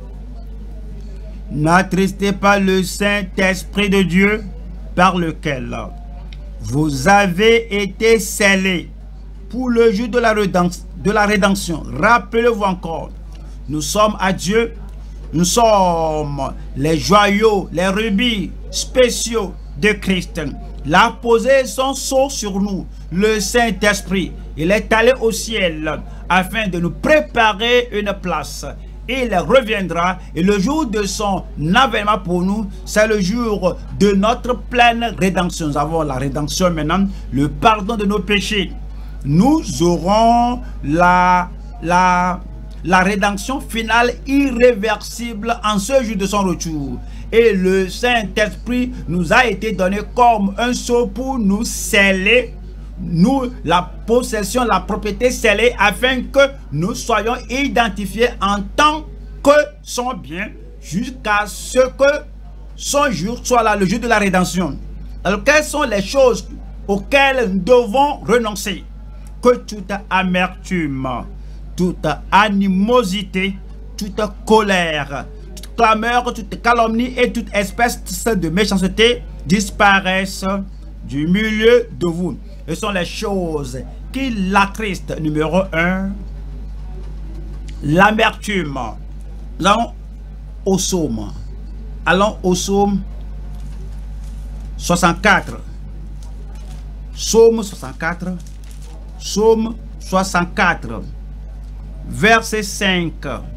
N'attristez pas le Saint-Esprit de Dieu par lequel vous avez été scellés pour le jour de la rédemption. De la rédemption. Rappelez-vous encore, nous sommes à Dieu, nous sommes les joyaux, les rubis spéciaux de Christ. Il a posé son sceau sur nous, le Saint-Esprit. Il est allé au ciel afin de nous préparer une place. Il reviendra et le jour de son avènement pour nous, c'est le jour de notre pleine rédemption. Nous avons la rédemption maintenant, le pardon de nos péchés. Nous aurons la, la, la rédemption finale irréversible en ce jour de son retour. Et le Saint-Esprit nous a été donné comme un sceau pour nous sceller, nous, la possession, la propriété scellée, afin que nous soyons identifiés en tant que son bien, jusqu'à ce que son jour soit là, le jour de la rédemption. Alors, quelles sont les choses auxquelles nous devons renoncer? Que toute amertume, toute animosité, toute colère, toute clameur, toute calomnie et toute espèce de méchanceté disparaissent du milieu de vous. Ce sont les choses qui l'attristent. Numéro un, l'amertume. Nous allons au psaume. Allons au psaume soixante-quatre. Psaume soixante-quatre. Psaume soixante-quatre. Verset cinq.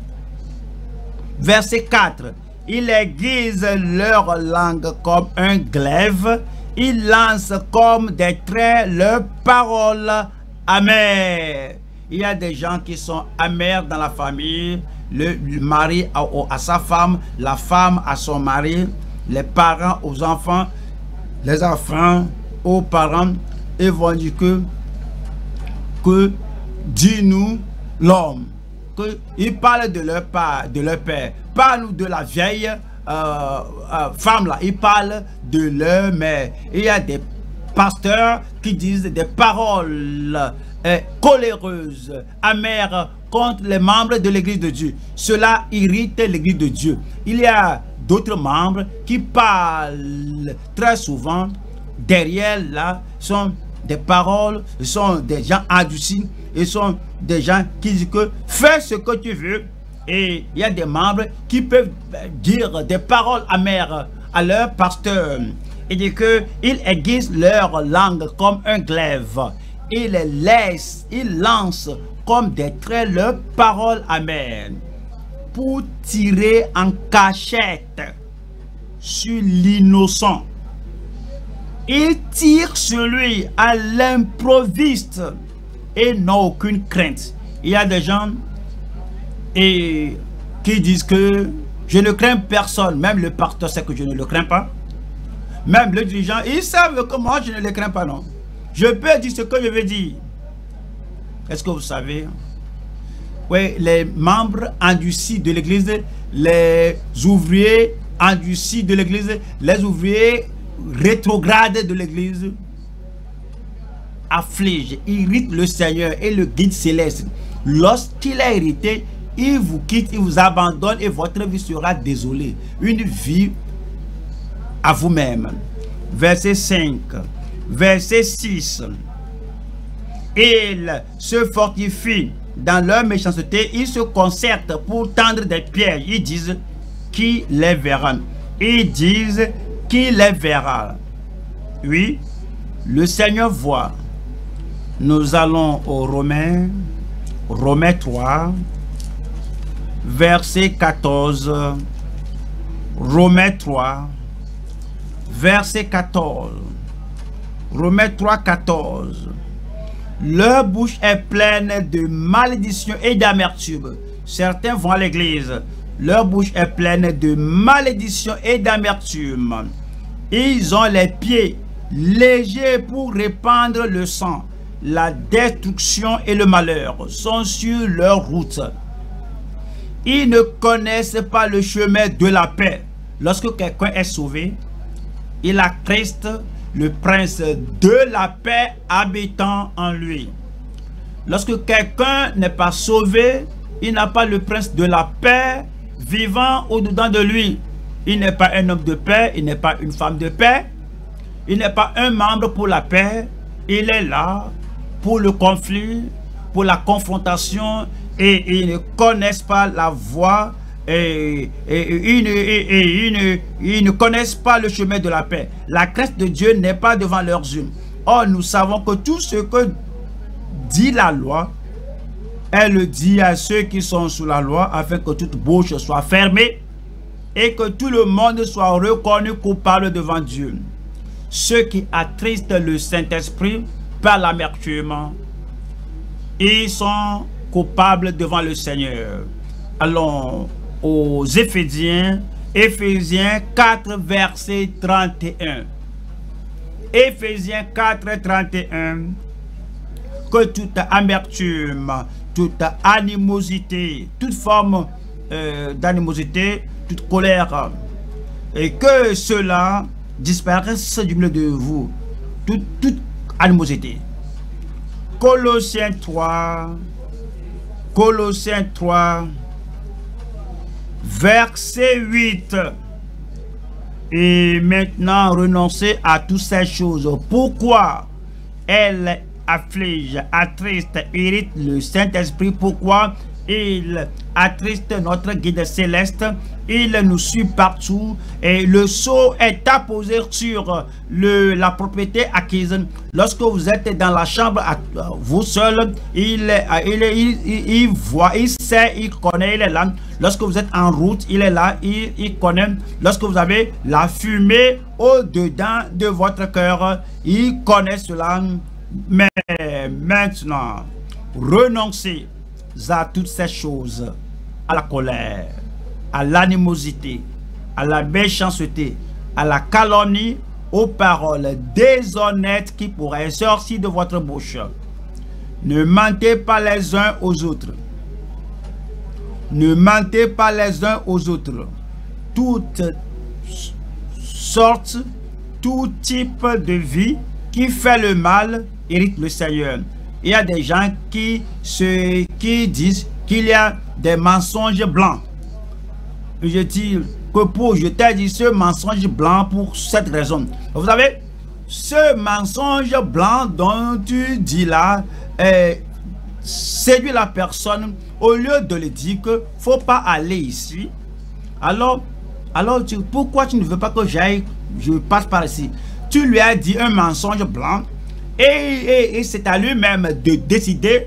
Verset quatre. Ils aiguisent leur langue comme un glaive. Ils lancent comme des traits leurs paroles amères. Il y a des gens qui sont amers dans la famille. Le, le mari à, à sa femme, la femme à son mari, les parents aux enfants, les enfants aux parents. Ils vont dire que, que dis-nous l'homme. Ils parlent de leur, de leur père. Parle-nous de la vieille Euh, euh, femmes là, ils parlent de leur mère. Il y a des pasteurs qui disent des paroles euh, coléreuses, amères contre les membres de l'église de Dieu. Cela irrite l'église de Dieu. Il y a d'autres membres qui parlent très souvent derrière là, sont des paroles, sont des gens adoucis, et sont des gens qui disent que fais ce que tu veux. Et il y a des membres qui peuvent dire des paroles amères à leur pasteur. Et dit qu'ils aiguisent leur langue comme un glaive. Ils les laissent, ils lancent comme des traits leurs paroles amères pour tirer en cachette sur l'innocent. Ils tirent sur lui à l'improviste et n'ont aucune crainte. Il y a des gens et qui disent que je ne crains personne. Même le pasteur sait que je ne le crains pas. Même le dirigeant, ils savent que moi je ne le crains pas, non. Je peux dire ce que je veux dire. Est-ce que vous savez? Oui, les membres endurcis de l'église, les ouvriers endurcis de l'église, les ouvriers rétrogrades de l'église affligent, irritent le Seigneur et le guide céleste. Lorsqu'il est irrité, il vous quitte, il vous abandonne et votre vie sera désolée. Une vie à vous-même. Verset cinq. Verset six. Ils se fortifient dans leur méchanceté. Ils se concertent pour tendre des pièges. Ils disent qui les verra. Ils disent qui les verra. Oui, le Seigneur voit. Nous allons aux Romains. Romains trois. Verset quatorze. Romains trois. Verset quatorze. Romains trois, quatorze. Leur bouche est pleine de malédiction et d'amertume. Certains vont à l'église. Leur bouche est pleine de malédiction et d'amertume. Ils ont les pieds légers pour répandre le sang. La destruction et le malheur sont sur leur route. Ils ne connaissent pas le chemin de la paix. Lorsque quelqu'un est sauvé, il a Christ, le prince de la paix habitant en lui. Lorsque quelqu'un n'est pas sauvé, il n'a pas le prince de la paix vivant au-dedans de lui. Il n'est pas un homme de paix, il n'est pas une femme de paix, il n'est pas un membre pour la paix. Il est là pour le conflit, pour la confrontation, et ils ne connaissent pas la voie, et, et, et, ils, ne, et, et ils, ne, ils ne connaissent pas le chemin de la paix. La crainte de Dieu n'est pas devant leurs yeux. Or, nous savons que tout ce que dit la loi, elle le dit à ceux qui sont sous la loi, afin que toute bouche soit fermée et que tout le monde soit reconnu coupable devant Dieu. Ceux qui attristent le Saint-Esprit par l'amertume, ils sont coupables devant le Seigneur. Allons aux Éphésiens, Éphésiens quatre, verset trente et un. Éphésiens quatre, trente et un. Que toute amertume, toute animosité, toute forme euh, d'animosité, toute colère, et que cela disparaisse du milieu de vous, toute, toute animosité. Colossiens trois, Colossiens trois, verset huit. Et maintenant, renoncez à toutes ces choses. Pourquoi elle afflige, attriste, irrite le Saint-Esprit? Pourquoi il attriste notre guide céleste? Il nous suit partout et le sceau est apposé sur le, la propriété acquise. Lorsque vous êtes dans la chambre à vous seul, il, il, il, il, il voit, il sait, il connaît, il est là. Lorsque vous êtes en route, il est là, il, il connaît. Lorsque vous avez la fumée au-dedans de votre cœur, il connaît cela. Mais maintenant, renoncez à toutes ces choses, à la colère, à l'animosité, à la méchanceté, à la calomnie, aux paroles déshonnêtes qui pourraient sortir de votre bouche. Ne mentez pas les uns aux autres. Ne mentez pas les uns aux autres. Toute sorte, tout type de vie qui fait le mal irrite le Seigneur. Il y a des gens qui, se, qui disent qu'il y a des mensonges blancs. Je dis que pour, je t'ai dit ce mensonge blanc pour cette raison. Vous savez, ce mensonge blanc dont tu dis là, euh, séduit la personne au lieu de lui dire que faut pas aller ici. Alors, alors tu, pourquoi tu ne veux pas que j'aille, je passe par ici? Tu lui as dit un mensonge blanc et, et, et c'est à lui-même de décider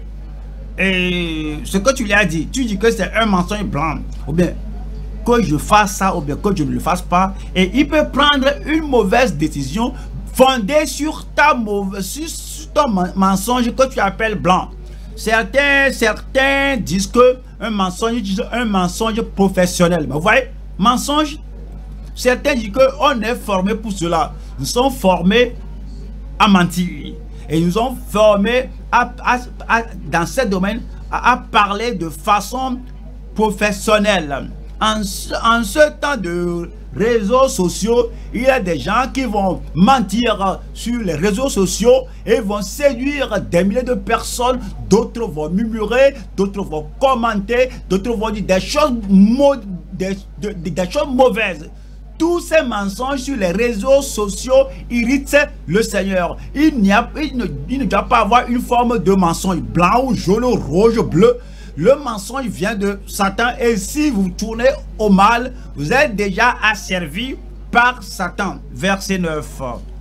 et ce que tu lui as dit. Tu dis que c'est un mensonge blanc, ou bien que je fasse ça, ou bien que je ne le fasse pas, et il peut prendre une mauvaise décision fondée sur ta mauvaise, sur ton mensonge que tu appelles blanc. Certains, certains disent que un mensonge, un mensonge professionnel. Mais vous voyez, mensonge, certains disent qu'on est formé pour cela. Nous sommes formés à mentir. Et nous sommes formés à, à, à, dans ce domaine à, à parler de façon professionnelle. En ce, en ce temps de réseaux sociaux, il y a des gens qui vont mentir sur les réseaux sociaux et vont séduire des milliers de personnes. D'autres vont murmurer, d'autres vont commenter, d'autres vont dire des choses, des, des, des choses mauvaises. Tous ces mensonges sur les réseaux sociaux irritent le Seigneur. Il, n'y a, il, ne, il ne doit pas avoir une forme de mensonge blanc ou jaune, rouge, bleu. Le mensonge vient de Satan et si vous tournez au mal, vous êtes déjà asservi par Satan. Verset neuf.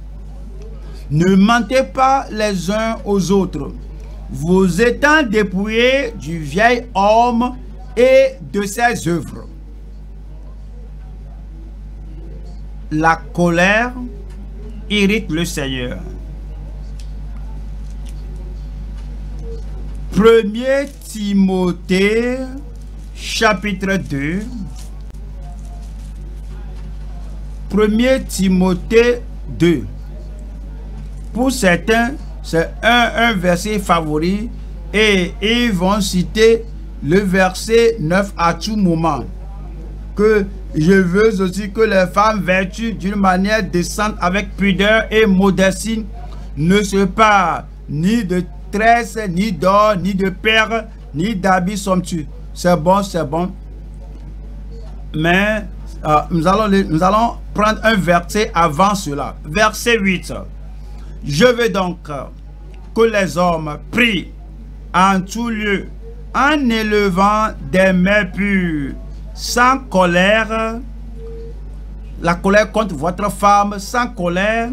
Ne mentez pas les uns aux autres, vous étant dépouillés du vieil homme et de ses œuvres. La colère irrite le Seigneur. Premier Timothée, chapitre deux. Premier Timothée deux. Pour certains, c'est un, un verset favori et ils vont citer le verset neuf à tout moment. Que je veux aussi que les femmes vertues d'une manière décente avec pudeur et modestie ne se parent ni de tresse, ni d'or, ni de perles, ni d'habits somptueux. C'est bon, c'est bon. Mais euh, nous, allons, nous allons prendre un verset avant cela. Verset huit. Je veux donc que les hommes prient en tout lieu, en élevant des mains pures, sans colère, la colère contre votre femme, sans colère,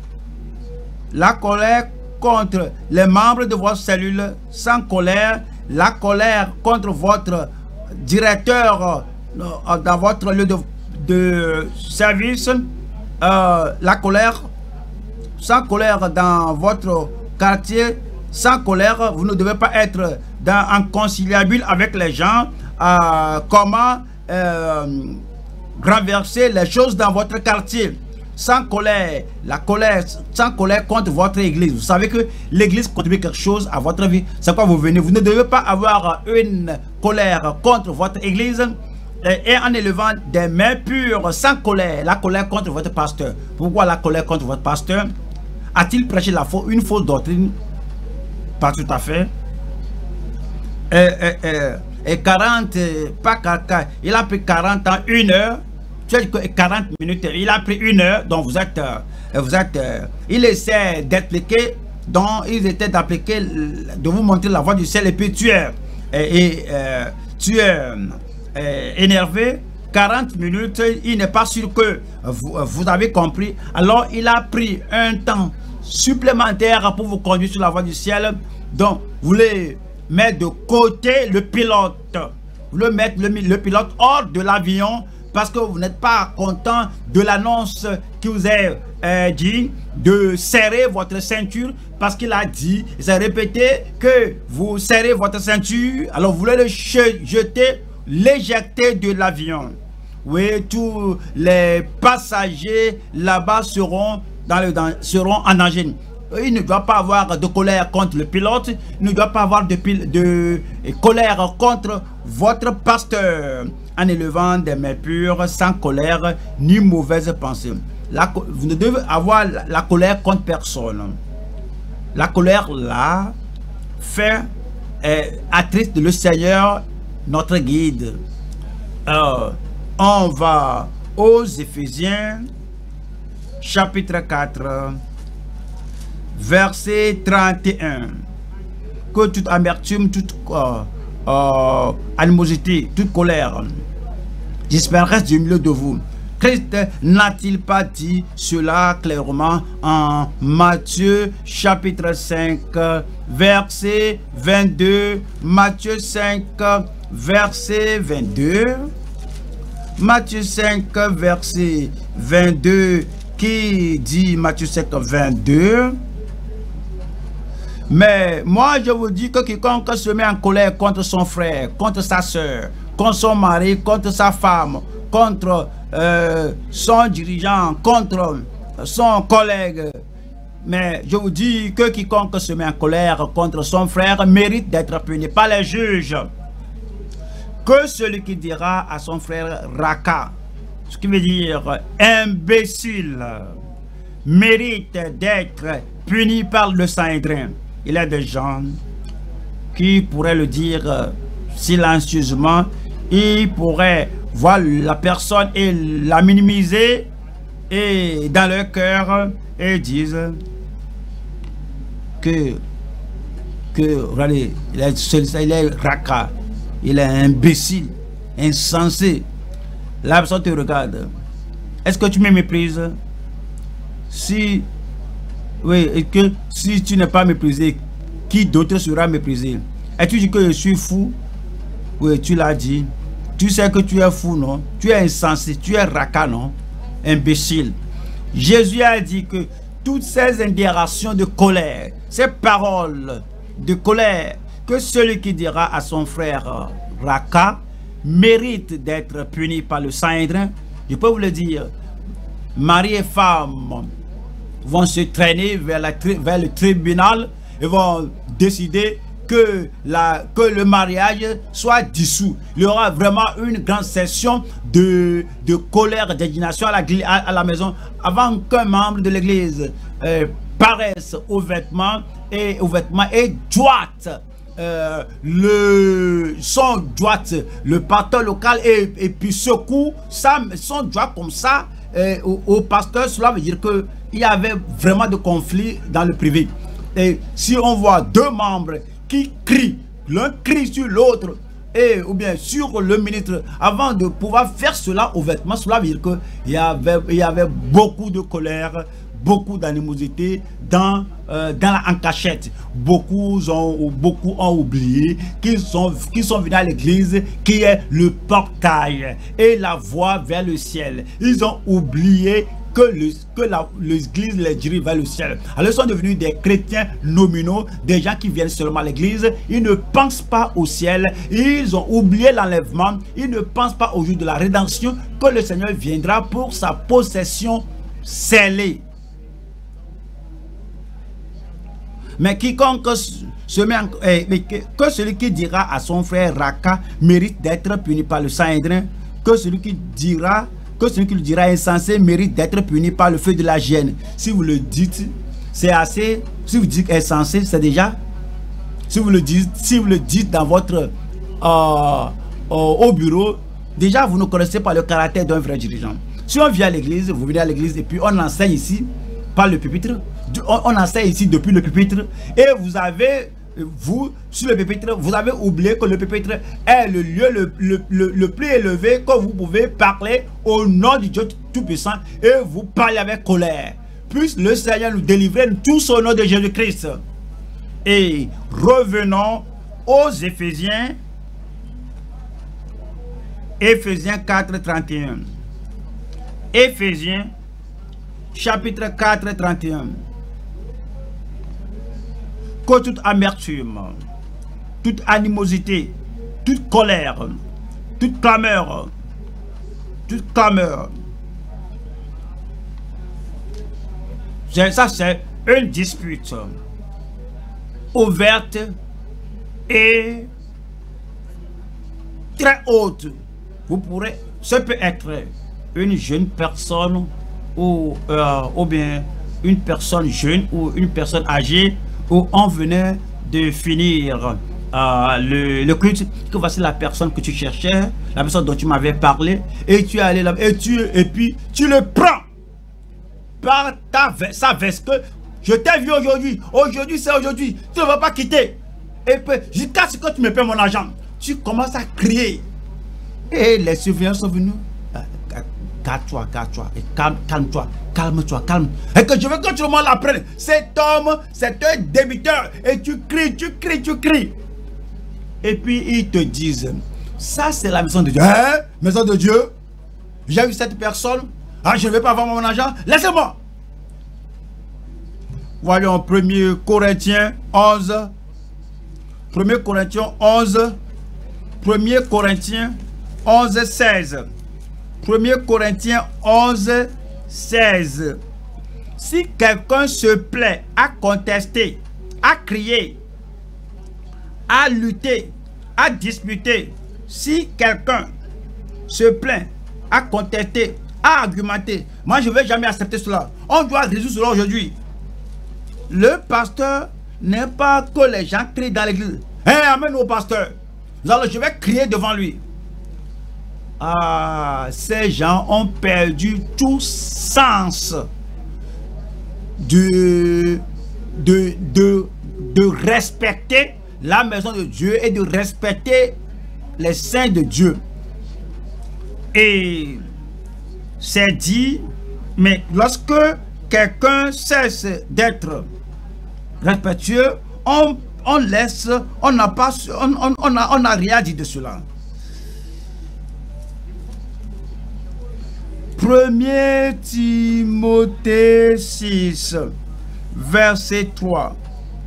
la colère contre les membres de votre cellule, sans colère, la colère contre votre directeur euh, dans votre lieu de, de service, euh, la colère, sans colère dans votre quartier, sans colère, vous ne devez pas être dans, en conciliabule avec les gens, euh, comment euh, renverser les choses dans votre quartier. Sans colère, la colère, sans colère contre votre église. Vous savez que l'église contribue quelque chose à votre vie. C'est quoi vous venez. Vous ne devez pas avoir une colère contre votre église et, et en élevant des mains pures, sans colère. La colère contre votre pasteur. Pourquoi la colère contre votre pasteur? A-t-il prêché la faux, une fausse doctrine? Pas tout à fait. Et, et, et, et quarante, pas quarante, il a pris quarante ans, une heure. Tu as dit que quarante minutes, il a pris une heure, donc vous êtes, vous êtes, il essaie d'expliquer, donc il essaie d'appliquer, de vous montrer la voie du ciel, et puis tu es, et, et, euh, tu es euh, énervé, quarante minutes, il n'est pas sûr que vous, vous avez compris, alors il a pris un temps supplémentaire pour vous conduire sur la voie du ciel, donc vous voulez mettre de côté le pilote, vous voulez mettre le, le pilote hors de l'avion, parce que vous n'êtes pas content de l'annonce qui vous est euh, dit de serrer votre ceinture, parce qu'il a dit, il s'est répété que vous serrez votre ceinture, alors vous voulez le jeter, l'éjecter de l'avion. Oui, tous les passagers là-bas seront, dans le, dans, seront en danger. Il ne doit pas avoir de colère contre le pilote, il ne doit pas avoir de, de, de colère contre votre pasteur, en élevant des mains pures, sans colère ni mauvaise pensée. La, vous ne devez avoir la, la colère contre personne. La colère là fait euh, attriste le Seigneur, notre guide. Euh, on va aux Éphésiens, chapitre quatre, verset trente et un. Que toute amertume, toute euh, euh, animosité, toute colère disparaisse du milieu de vous. Christ n'a-t-il pas dit cela clairement en Matthieu chapitre cinq, verset vingt-deux? Matthieu cinq, verset vingt-deux. Matthieu cinq, verset vingt-deux, qui dit Matthieu cinq, vingt-deux? Mais moi je vous dis que quiconque se met en colère contre son frère, contre sa soeur, contre son mari, contre sa femme, contre euh, son dirigeant, contre son collègue, mais je vous dis que quiconque se met en colère contre son frère mérite d'être puni par les juges. Que celui qui dira à son frère Raka, ce qui veut dire imbécile, mérite d'être puni par le Sanhédrin. Il y a des gens qui pourraient le dire silencieusement, ils pourraient voir la personne et la minimiser, et dans leur cœur, ils disent que, que regardez, il est, il est raka, il est imbécile, insensé. La personne te regarde. Est-ce que tu me méprises? Si oui, et que si tu n'es pas méprisé, qui d'autre sera méprisé? Et tu dis que je suis fou? Oui, tu l'as dit. Tu sais que tu es fou, non? Tu es insensé, tu es raka, non? Imbécile. Jésus a dit que toutes ces indérations de colère, ces paroles de colère, que celui qui dira à son frère raka mérite d'être puni par le Sanhédrin. Je peux vous le dire, mari et femme vont se traîner vers, la, vers le tribunal et vont décider que, la, que le mariage soit dissous. Il y aura vraiment une grande session de, de colère, d'indignation à la, à, à la maison avant qu'un membre de l'église euh, paraisse aux vêtements et aux vêtements et droite. Euh, le son droite, le pasteur local et, et puis secoue ça, son droit comme ça euh, au, au pasteur. Cela veut dire que il y avait vraiment de conflits dans le privé. et si on voit deux membres qui crient, l'un crie sur l'autre, et ou bien sur le ministre, avant de pouvoir faire cela au vêtement, cela veut dire qu'il y avait, il y avait beaucoup de colère, beaucoup d'animosité dans, euh, dans la, en cachette. Beaucoup ont, beaucoup ont oublié qu'ils sont, qu'ils sont venus à l'église qui est le portail et la voie vers le ciel. Ils ont oublié que le, que l'église les dirige vers le ciel. Alors ils sont devenus des chrétiens nominaux, des gens qui viennent seulement à l'église. Ils ne pensent pas au ciel. Ils ont oublié l'enlèvement. Ils ne pensent pas au jour de la rédemption, que le Seigneur viendra pour sa possession scellée. Mais quiconque se met en, eh, mais que, que celui qui dira à son frère Raka mérite d'être puni par le Sanhédrin, que celui qui dira que celui qui le dira insensé mérite d'être puni par le feu de la gêne. Si vous le dites, c'est assez. Si vous dites insensé, c'est déjà. Si vous le dites, si vous le dites dans votre euh, au bureau, déjà vous ne connaissez pas le caractère d'un vrai dirigeant. Si on vient à l'église, vous venez à l'église et puis on enseigne ici par le pupitre. On, on enseigne ici depuis le pupitre et vous avez, vous, sur le pupitre, vous avez oublié que le pupitre est le lieu le, le, le, le plus élevé que vous pouvez parler au nom du Dieu Tout-Puissant et vous parlez avec colère. Puisse le Seigneur nous délivrer tous au nom de Jésus-Christ. Et revenons aux Éphésiens, Éphésiens quatre, trente et un. Éphésiens, chapitre quatre, trente et un. Que toute amertume, toute animosité, toute colère, toute clameur, toute clameur, ça c'est une dispute ouverte et très haute. Vous pourrez, ça peut être une jeune personne ou, euh, ou bien une personne jeune ou une personne âgée où on venait de finir euh, le, le culte, que voici la personne que tu cherchais, la personne dont tu m'avais parlé, et tu es allé là et tu et puis tu le prends par ta veste, sa veste. Je t'ai vu aujourd'hui, aujourd'hui c'est aujourd'hui, tu ne vas pas quitter. Et puis jusqu'à ce que tu me paies mon argent, tu commences à crier. Et les surveillants sont venus. Calme-toi, calme-toi, calme, calme-toi, calme-toi, calme. Et que je veux que tout le monde l'apprenne. Cet homme, c'est un débiteur. Et tu cries, tu cries, tu cries. Et puis ils te disent, ça c'est la maison de Dieu. Hein? Maison de Dieu? J'ai vu cette personne. Ah, je ne vais pas avoir mon argent. Laissez-moi. Voyons premier Corinthiens onze. premier Corinthiens onze. premier Corinthiens onze, seize. premier Corinthiens onze, seize. Si quelqu'un se plaît à contester, à crier, à lutter, à disputer, si quelqu'un se plaint à contester, à argumenter, moi je ne vais jamais accepter cela. On doit résoudre cela aujourd'hui. Le pasteur n'est pas que les gens crient dans l'église. Hé, hey, amène au pasteur. Alors je vais crier devant lui. Ah, ces gens ont perdu tout sens de, de, de, de respecter la maison de Dieu et de respecter les saints de Dieu. Et c'est dit, mais lorsque quelqu'un cesse d'être respectueux, on, on laisse, on n'a pas, on, on, on a, on a rien dit de cela. premier Timothée six, verset trois.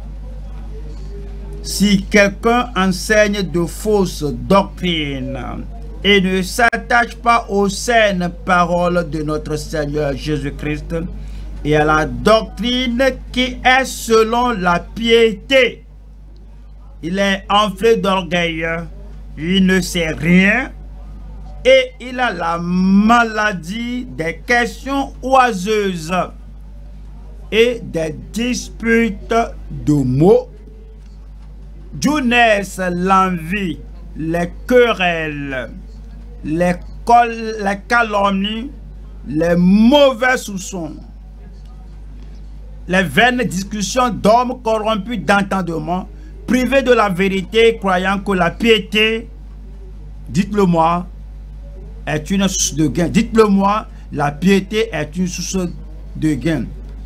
Si quelqu'un enseigne de fausses doctrines et ne s'attache pas aux saines paroles de notre Seigneur Jésus-Christ et à la doctrine qui est selon la piété, il est enflé d'orgueil, il ne sait rien, et il a la maladie des questions oiseuses et des disputes de mots, d'où naissent l'envie, les querelles, les, les calomnies, les mauvais soupçons. les vaines discussions d'hommes corrompus d'entendement, privés de la vérité, croyant que la piété, dites-le moi, est une source de gain. Dites-le moi, la piété est une source de gain.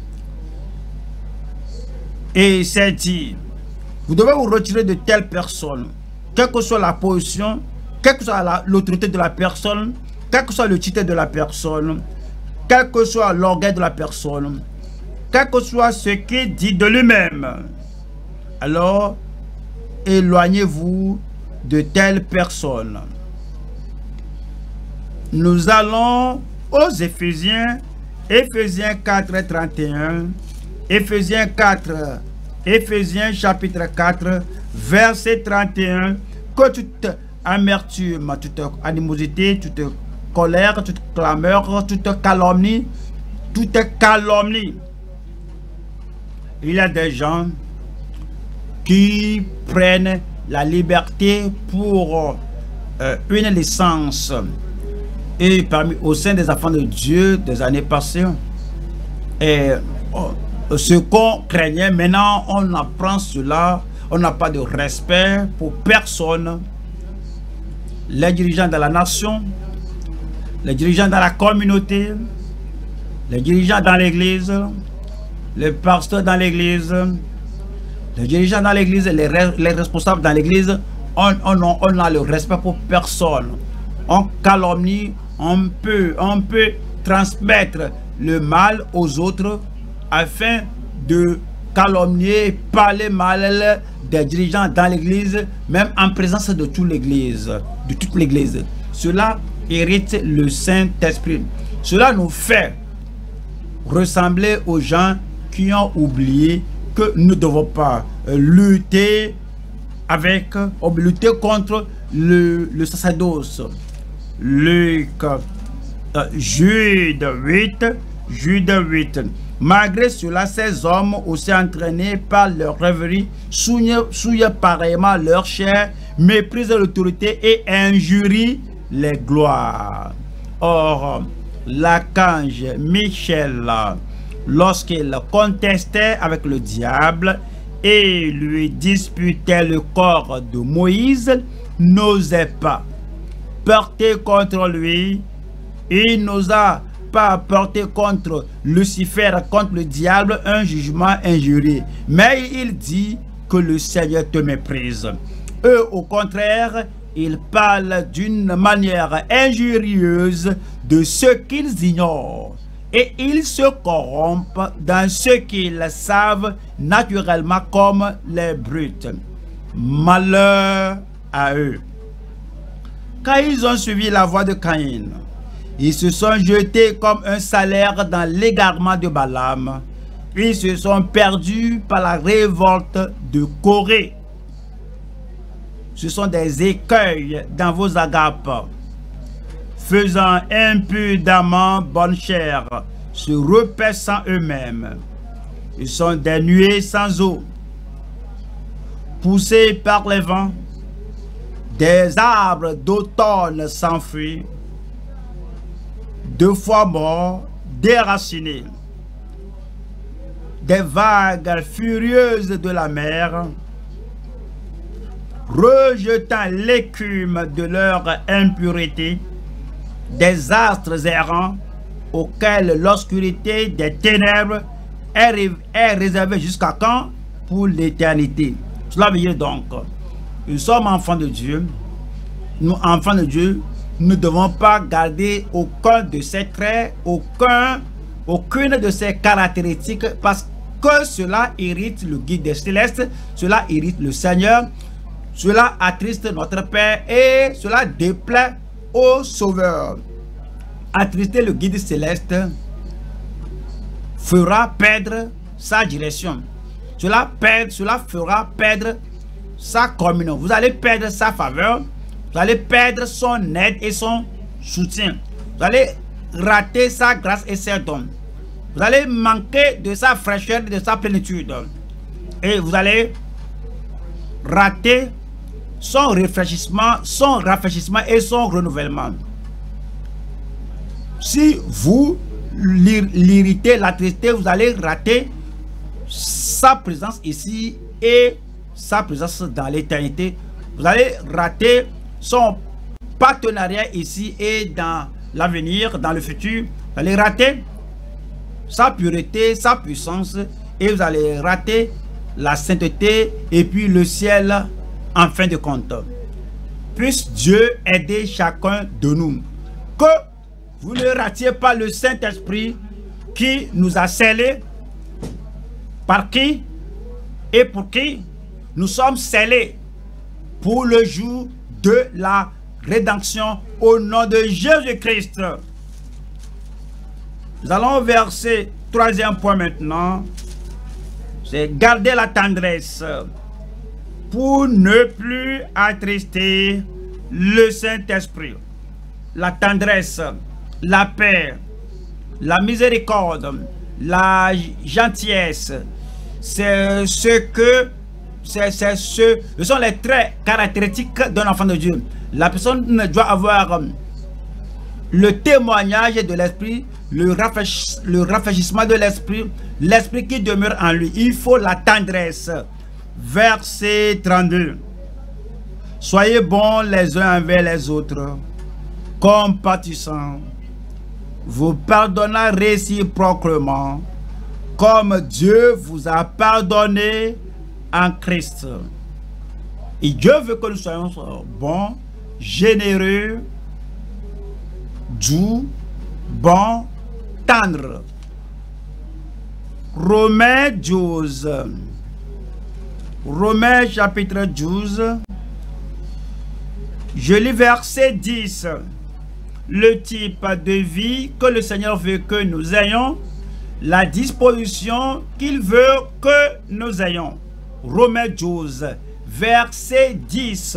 Et c'est dit, vous devez vous retirer de telle personne, quelle que soit la position, quelle que soit l'autorité de la personne, quel que soit le titre de la personne, quel que soit l'orgueil de la personne, quel que soit ce qu'il dit de lui-même. Alors, éloignez-vous de telle personne. Nous allons aux Éphésiens, Éphésiens quatre, trente et un, Éphésiens quatre, Éphésiens chapitre quatre, verset trente et un, que toute amertume, toute animosité, toute colère, toute clameur, toute calomnie, toute calomnie. Il y a des gens qui prennent la liberté pour euh, une licence. Et parmi, au sein des enfants de Dieu des années passées, et, oh, ce qu'on craignait, maintenant on apprend cela, on n'a pas de respect pour personne. Les dirigeants de la nation, les dirigeants dans la communauté, les dirigeants dans l'église, les pasteurs dans l'église, les dirigeants dans l'église, les, les responsables dans l'église, on, on, on a le respect pour personne. On calomnie, on peut, on peut transmettre le mal aux autres afin de calomnier, parler mal des dirigeants dans l'église, même en présence de toute l'église, de toute l'église. Cela hérite le Saint-Esprit. Cela nous fait ressembler aux gens qui ont oublié que nous ne devons pas lutter avec, lutter contre le, le sacerdoce. Luc, euh, Jude huit, Jude huit. Malgré cela, ces hommes, aussi entraînés par leur rêverie, souillent pareillement leur chair, méprisent l'autorité et injurient les gloires. Or, l'archange Michel, lorsqu'il contestait avec le diable et lui disputait le corps de Moïse, n'osait pas porter contre lui. Il n'osa pas porter contre Lucifer, contre le diable, un jugement injurieux. Mais il dit que le Seigneur te méprise. Eux, au contraire, ils parlent d'une manière injurieuse de ce qu'ils ignorent. Et ils se corrompent dans ce qu'ils savent naturellement comme les brutes. Malheur à eux. Quand ils ont suivi la voie de Caïn, ils se sont jetés comme un salaire dans l'égarement de Balaam. Ils se sont perdus par la révolte de Corée. Ce sont des écueils dans vos agapes, faisant impudemment bonne chère, se repaissant eux-mêmes. Ils sont des nuées sans eau, poussés par les vents, des arbres d'automne s'enfuient, deux fois morts, déracinés, des vagues furieuses de la mer, rejetant l'écume de leur impureté, des astres errants auxquels l'obscurité des ténèbres est, est réservée jusqu'à quand? Pour l'éternité. Cela veut dire donc, nous sommes enfants de Dieu, nous enfants de Dieu, nous ne devons pas garder aucun de ces traits, aucun, aucune de ces caractéristiques, parce que cela irrite le guide des célestes, cela irrite le Seigneur, cela attriste notre Père et cela déplaît au Sauveur. Attrister le guide céleste fera perdre sa direction. Cela, perd, cela fera perdre sa communion. Vous allez perdre sa faveur. Vous allez perdre son aide et son soutien. Vous allez rater sa grâce et ses dons. Vous allez manquer de sa fraîcheur et de sa plénitude. Et vous allez rater son rafraîchissement, son rafraîchissement et son renouvellement. Si vous l'irritez, l'attristez, vous allez rater sa présence ici et sa présence dans l'éternité. Vous allez rater son partenariat ici et dans l'avenir, dans le futur. Vous allez rater sa pureté, sa puissance, et vous allez rater la sainteté et puis le ciel en fin de compte. Puisse Dieu aider chacun de nous. Que vous ne ratiez pas le Saint-Esprit qui nous a scellés. Par qui et pour qui nous sommes scellés pour le jour de la rédemption au nom de Jésus-Christ. Nous allons verser troisième point maintenant. C'est garder la tendresse pour ne plus attrister le Saint-Esprit. La tendresse, la paix, la miséricorde, la gentillesse, c'est ce que c'est ce, ce sont les traits caractéristiques d'un enfant de Dieu. La personne doit avoir le témoignage de l'esprit, le, rafraîch, le rafraîchissement de l'esprit, l'esprit qui demeure en lui. Il faut la tendresse. Verset trente-deux. Soyez bons les uns envers les autres, compatissants, vous pardonnant réciproquement, comme Dieu vous a pardonné en Christ. Et Dieu veut que nous soyons bons, généreux, doux, bons, tendres. Romains douze. Romains chapitre douze. Je lis verset dix. Le type de vie que le Seigneur veut que nous ayons, la disposition qu'il veut que nous ayons. Romains douze, verset dix.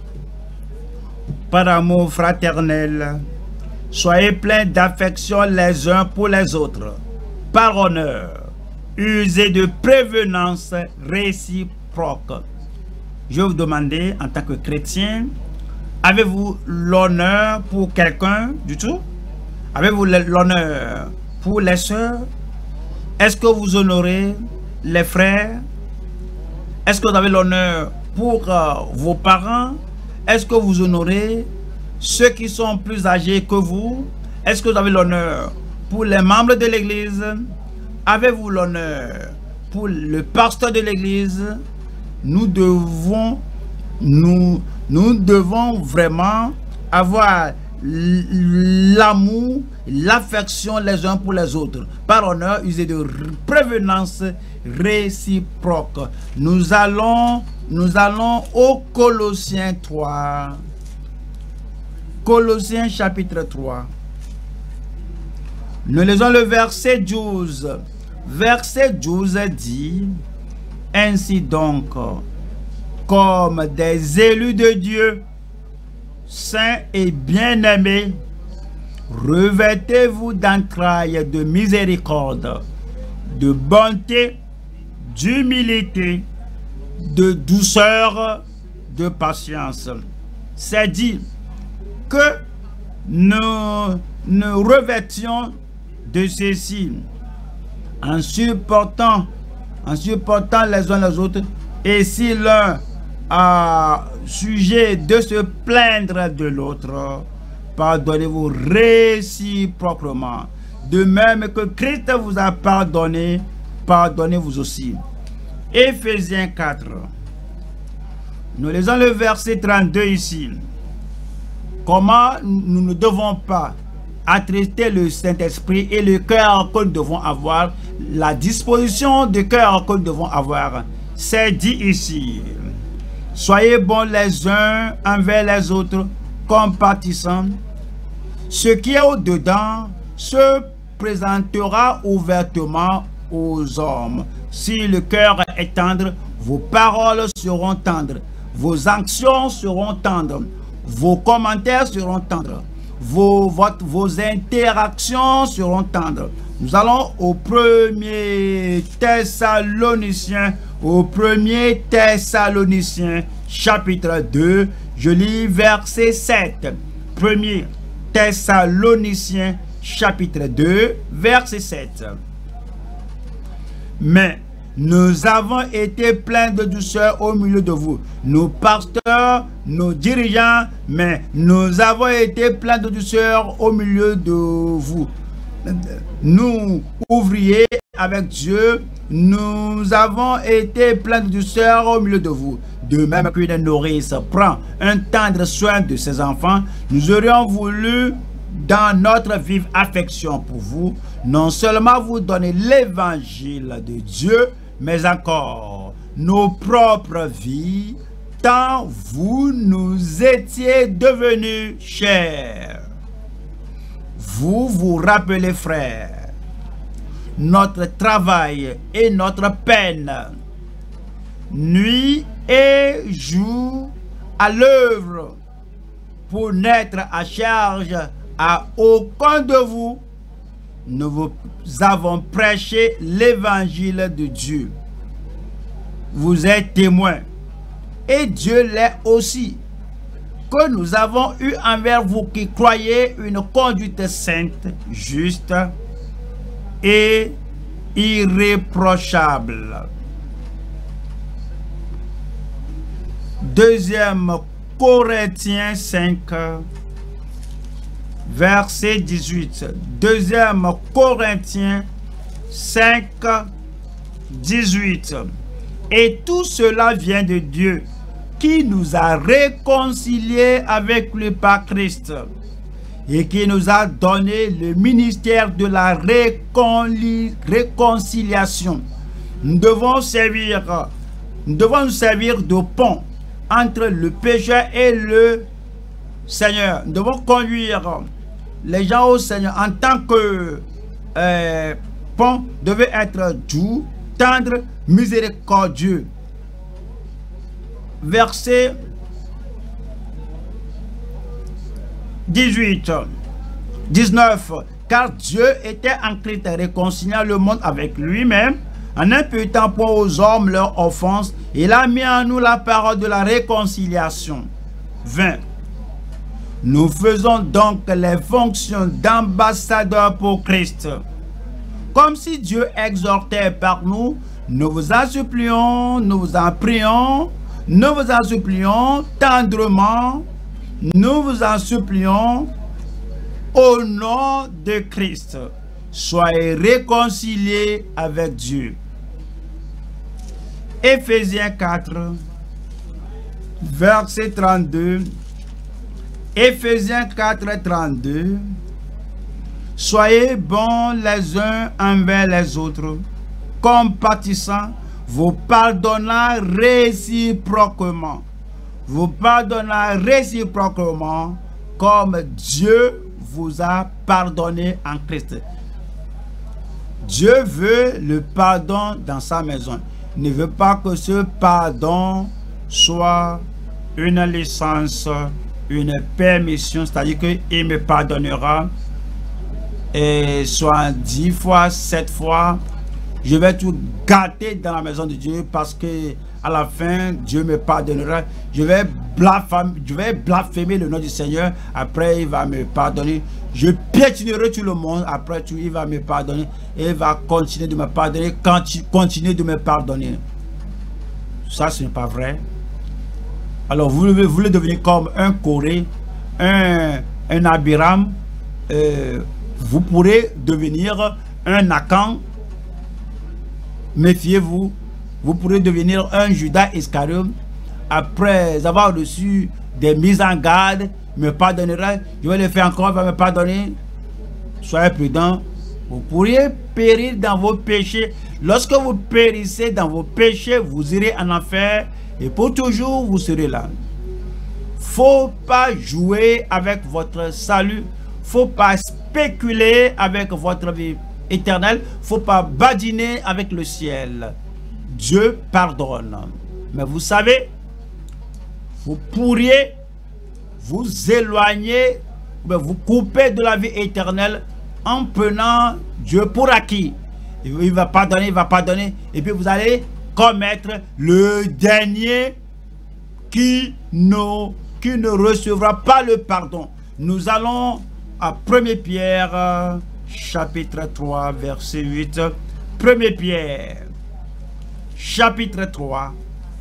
Par amour fraternel, soyez pleins d'affection les uns pour les autres. Par honneur, usez de prévenance réciproque. Je vais vous demander, en tant que chrétien, avez-vous l'honneur pour quelqu'un du tout? Avez-vous l'honneur pour les sœurs? Est-ce que vous honorez les frères? Est-ce que vous avez l'honneur pour euh, vos parents? Est-ce que vous honorez ceux qui sont plus âgés que vous? Est-ce que vous avez l'honneur pour les membres de l'église? Avez-vous l'honneur pour le pasteur de l'église? Nous devons nous Nous devons vraiment avoir l'amour, l'affection les uns pour les autres. Par honneur, user de prévenance réciproque. Nous allons, nous allons au Colossiens trois. Colossiens chapitre trois. Nous lisons le verset douze. Verset douze dit: ainsi donc, comme des élus de Dieu, saints et bien-aimés, revêtez-vous d'entrailles de miséricorde, de bonté, d'humilité, de douceur, de patience. C'est dit que nous nous revêtions de ceci en supportant, en supportant les uns les autres, et si l'un à sujet de se plaindre de l'autre, pardonnez-vous réciproquement. De même que Christ vous a pardonné, pardonnez-vous aussi. Éphésiens quatre. Nous lisons le verset trente-deux ici. Comment nous ne devons pas attrister le Saint-Esprit et le cœur que nous devons avoir, la disposition de cœur que nous devons avoir. C'est dit ici: soyez bons les uns envers les autres, compatissants. Ce qui est au-dedans se présentera ouvertement aux hommes. Si le cœur est tendre, vos paroles seront tendres, vos actions seront tendres, vos commentaires seront tendres, vos, votre, vos interactions seront tendres. Nous allons au premier Thessaloniciens, au premier Thessaloniciens, chapitre deux, je lis verset sept. premier Thessaloniciens, chapitre deux, verset sept. Mais nous avons été pleins de douceur au milieu de vous. Nos pasteurs, nos dirigeants, mais nous avons été pleins de douceur au milieu de vous. Nous, ouvriers avec Dieu, nous avons été pleins de douceur au milieu de vous. De même qu'une nourrice prend un tendre soin de ses enfants, nous aurions voulu, dans notre vive affection pour vous, non seulement vous donner l'évangile de Dieu, mais encore nos propres vies, tant vous nous étiez devenus chers. Vous vous rappelez, frères, notre travail et notre peine, nuit et jour à l'œuvre, pour n'être à charge à aucun de vous. Nous vous avons prêché l'évangile de Dieu. Vous êtes témoins, et Dieu l'est aussi, que nous avons eu envers vous qui croyez une conduite sainte, juste et irréprochable. Deuxième Corinthiens cinq, verset dix-huit. Deuxième Corinthiens cinq, dix-huit. Et tout cela vient de Dieu, qui nous a réconciliés avec lui par Christ, et qui nous a donné le ministère de la réconcili réconciliation. Nous devons servir, nous devons nous servir de pont entre le pécheur et le Seigneur. Nous devons conduire les gens au Seigneur en tant que euh, pont devait être doux, tendre, miséricordieux. Verset dix-huit, dix-neuf. Car Dieu était en Christ réconciliant le monde avec lui-même, en imputant point aux hommes leur offense. Il a mis en nous la parole de la réconciliation. vingt. Nous faisons donc les fonctions d'ambassadeurs pour Christ. Comme si Dieu exhortait par nous, nous vous en supplions, nous vous en prions, nous vous en supplions tendrement, nous vous en supplions au nom de Christ. Soyez réconciliés avec Dieu. Éphésiens quatre, verset trente-deux. Éphésiens quatre, trente-deux. Soyez bons les uns envers les autres, compatissants, vous pardonnant réciproquement. Vous pardonnant réciproquement comme Dieu vous a pardonné en Christ. Dieu veut le pardon dans sa maison. Il ne veut pas que ce pardon soit une licence, une permission, c'est-à-dire qu'il me pardonnera et soit dix fois, sept fois, je vais tout gâter dans la maison de Dieu parce que à la fin, Dieu me pardonnera. Je vais blasphémer, je vais blasphémer le nom du Seigneur. Après, il va me pardonner. Je piétinerai tout le monde. Après tout, il va me pardonner. Et il va continuer de me pardonner. Quand il continue de me pardonner. Ça, ce n'est pas vrai. Alors, vous, vous voulez devenir comme un Corée, un, un Abiram. Euh, vous pourrez devenir un Akan. Méfiez-vous. Vous pourrez devenir un Judas Iscariote après avoir reçu des mises en garde. Me pardonnera. Je vais le faire encore, il va me pardonner. Soyez prudents. Vous pourriez périr dans vos péchés. Lorsque vous périssez dans vos péchés, vous irez en enfer et pour toujours vous serez là. Faut pas jouer avec votre salut. Faut pas spéculer avec votre vie éternelle. Faut pas badiner avec le ciel. Dieu pardonne. Mais vous savez, vous pourriez vous éloigner, vous couper de la vie éternelle en prenant Dieu pour acquis. Il va pardonner, il va pardonner. Et puis vous allez commettre le dernier qui ne, qui ne recevra pas le pardon. Nous allons à première Pierre, chapitre trois, verset huit. première Pierre. chapitre trois.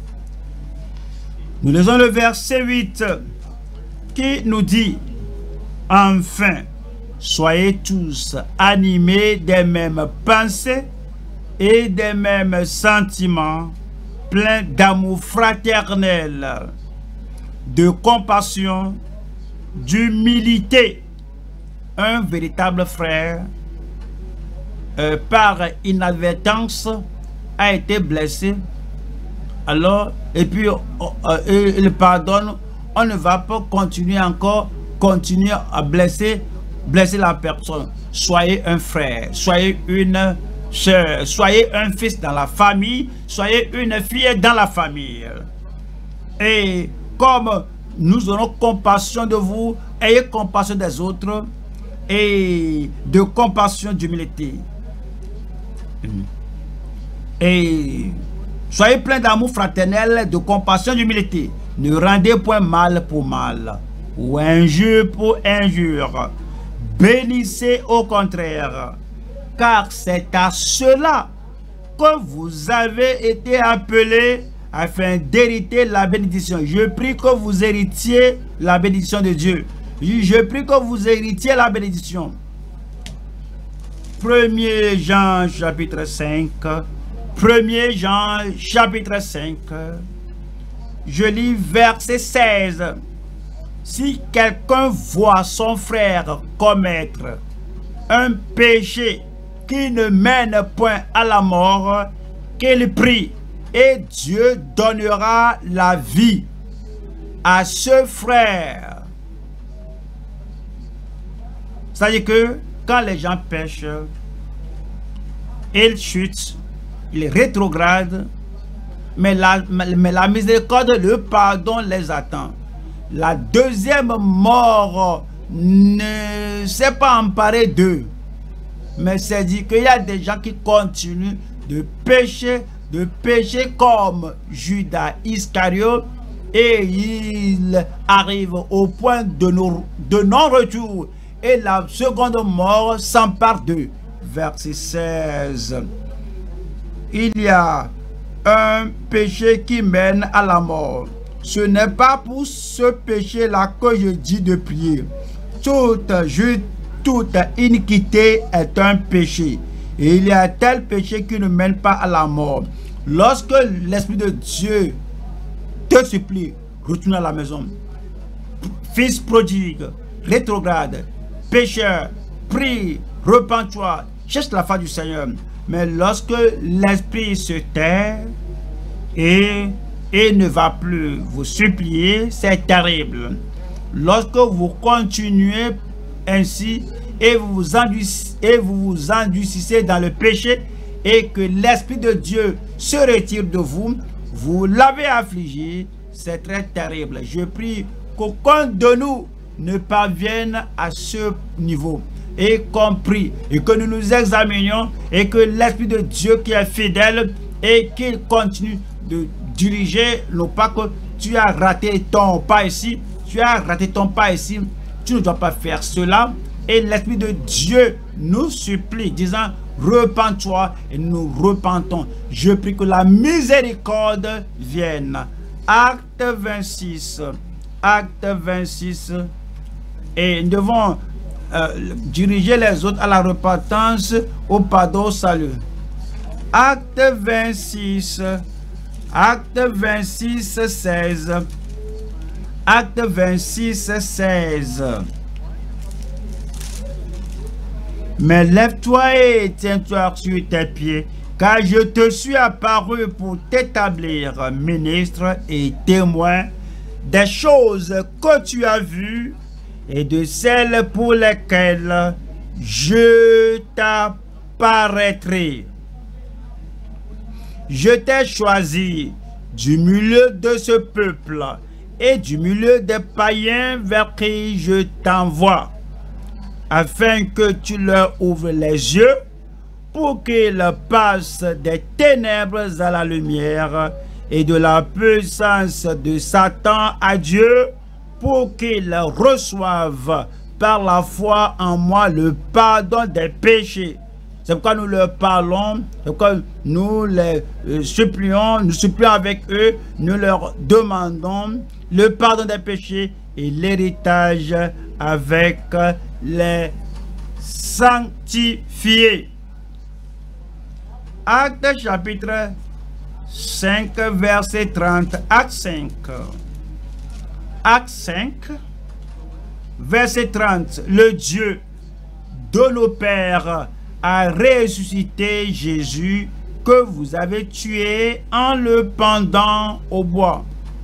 Nous lisons le verset huit qui nous dit: enfin, soyez tous animés des mêmes pensées et des mêmes sentiments, pleins d'amour fraternel, de compassion, d'humilité. Un véritable frère, euh, par inadvertance, a été blessé. Alors, et puis, euh, il pardonne. On ne va pas continuer encore, continuer à blesser, blesser la personne. Soyez un frère, soyez une soeur, soyez un fils dans la famille, soyez une fille dans la famille. Et comme nous aurons compassion de vous, ayez compassion des autres et de compassion, d'humilité. Et soyez pleins d'amour fraternel, de compassion, d'humilité. Ne rendez point mal pour mal, ou injure pour injure. Bénissez au contraire, car c'est à cela que vous avez été appelés afin d'hériter la bénédiction. Je prie que vous héritiez la bénédiction de Dieu. Je prie que vous héritiez la bénédiction. premier Jean chapitre cinq. premier Jean chapitre cinq. Je lis verset seize. Si quelqu'un voit son frère commettre un péché qui ne mène point à la mort, qu'il prie, et Dieu donnera la vie à ce frère. C'est-à-dire que quand les gens pêchent, ils chutent, ils rétrogradent, mais la, mais la miséricorde, le pardon les attend. La deuxième mort ne s'est pas emparée d'eux, mais c'est dit qu'il y a des gens qui continuent de pécher, de pécher comme Judas Iscariote, et il arrive au point de non-retour, et la seconde mort s'empare d'eux. Verset seize. Il y a un péché qui mène à la mort. Ce n'est pas pour ce péché-là que je dis de prier. Toute, toute iniquité est un péché. Et il y a tel péché qui ne mène pas à la mort. Lorsque l'Esprit de Dieu te supplie, retourne à la maison. Fils prodigue, rétrograde, pécheur, prie, repens-toi, cherche la face du Seigneur. Mais lorsque l'Esprit se tait et, et ne va plus vous supplier, c'est terrible. Lorsque vous continuez ainsi et vous vous endurcissez, et vous vous endurcissez dans le péché et que l'Esprit de Dieu se retire de vous, vous l'avez affligé, c'est très terrible. Je prie qu'aucun de nous ne parvienne à ce niveau. Et compris, et que nous nous examinions, et que l'Esprit de Dieu qui est fidèle, et qu'il continue de diriger, non pas que tu as raté ton pas ici, tu as raté ton pas ici, tu ne dois pas faire cela. Et l'Esprit de Dieu nous supplie, disant, repens-toi, et nous repentons. Je prie que la miséricorde vienne. Acte vingt-six, acte vingt-six, et nous devons Euh, diriger les autres à la repentance, au pardon, au salut. Acte vingt-six, acte vingt-six, seize. Acte vingt-six, seize. Mais lève-toi et tiens-toi sur tes pieds, car je te suis apparu pour t'établir ministre et témoin des choses que tu as vues et de celles pour lesquelles je t'apparaîtrai. Je t'ai choisi du milieu de ce peuple et du milieu des païens vers qui je t'envoie, afin que tu leur ouvres les yeux pour qu'ils passent des ténèbres à la lumière et de la puissance de Satan à Dieu, pour qu'ils reçoivent par la foi en moi le pardon des péchés, C'est pourquoi nous leur parlons, c'est pourquoi nous les euh, supplions, nous supplions avec eux, nous leur demandons le pardon des péchés et l'héritage avec les sanctifiés. Actes chapitre cinq, verset trente. Acte cinq. Acte cinq, verset trente. Le Dieu de nos pères a ressuscité Jésus que vous avez tué en le pendant au bois.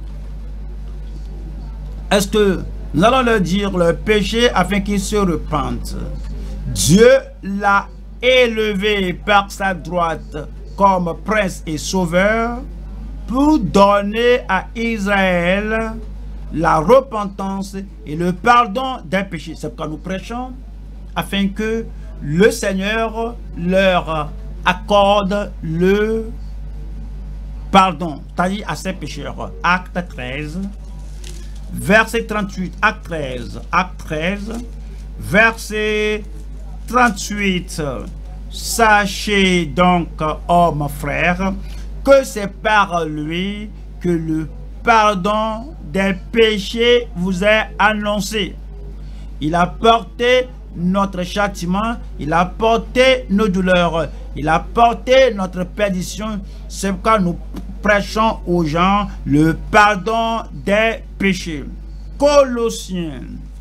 Est-ce que nous allons leur dire leur péché afin qu'ils se repentent? Dieu l'a élevé par sa droite comme prince et sauveur pour donner à Israël la repentance et le pardon des péchés. C'est pourquoi nous prêchons, afin que le Seigneur leur accorde le pardon, c'est-à-dire à ses pécheurs. Acte treize, verset trente-huit. Acte treize, acte treize, verset trente-huit. Sachez donc, hommes frères, que c'est par lui que le pardon des péchés vous est annoncé. Il a porté notre châtiment, il a porté nos douleurs, il a porté notre perdition. C'est pourquoi nous prêchons aux gens le pardon des péchés. Colossiens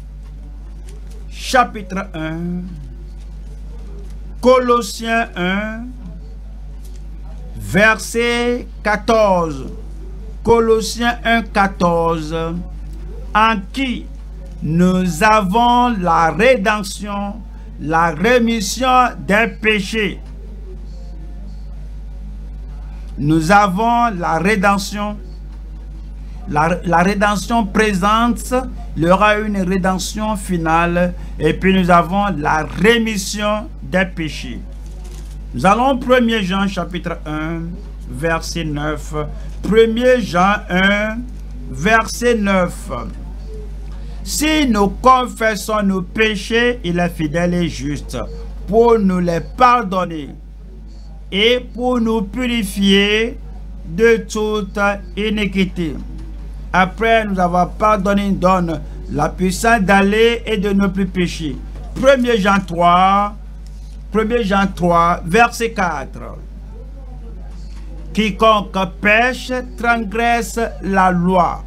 chapitre un. Colossiens un, verset quatorze. Colossiens un, quatorze. En qui nous avons la rédemption, la rémission des péchés. Nous avons la rédemption. La, la rédemption présente, il y aura une rédemption finale, et puis nous avons la rémission des péchés. Nous allons premier Jean chapitre un, verset neuf. premier Jean un, verset neuf. Si nous confessons nos péchés, il est fidèle et juste pour nous les pardonner et pour nous purifier de toute iniquité. Après nous avoir pardonné, il donne la puissance d'aller et de ne plus pécher. premier Jean trois, premier Jean trois, verset quatre. Quiconque pêche transgresse la loi,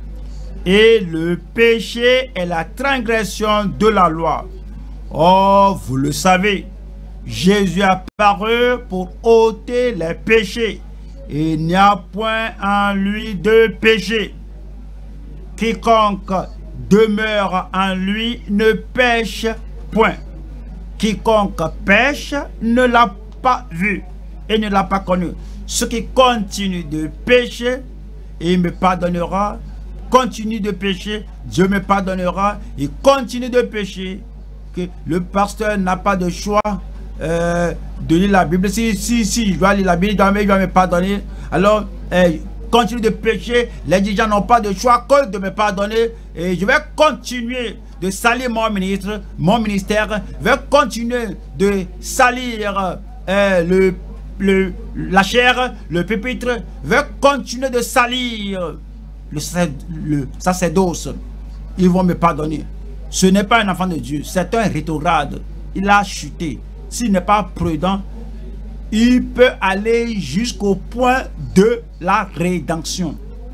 et le péché est la transgression de la loi. Or, vous le savez, Jésus a apparu pour ôter les péchés, et il n'y a point en lui de péché. Quiconque demeure en lui ne pêche point. Quiconque pêche ne l'a pas vu et ne l'a pas connu. Ceux qui continuent de pécher, il me pardonnera. Continue de pécher, Dieu me pardonnera. Il continue de pécher. Que le pasteur n'a pas de choix euh, de lire la Bible. Si, si, si, je dois lire la Bible, il doit me, il doit me pardonner. Alors, euh, continue de pécher, les dirigeants n'ont pas de choix que de me pardonner, et je vais continuer de salir mon ministre, mon ministère, je vais continuer de salir euh, le, le, la chair, le pupitre, je vais continuer de salir le, le sacerdoce. Ils vont me pardonner. Ce n'est pas un enfant de Dieu, c'est un rétrograde. Il a chuté. S'il n'est pas prudent, il peut aller jusqu'au point de la rédemption.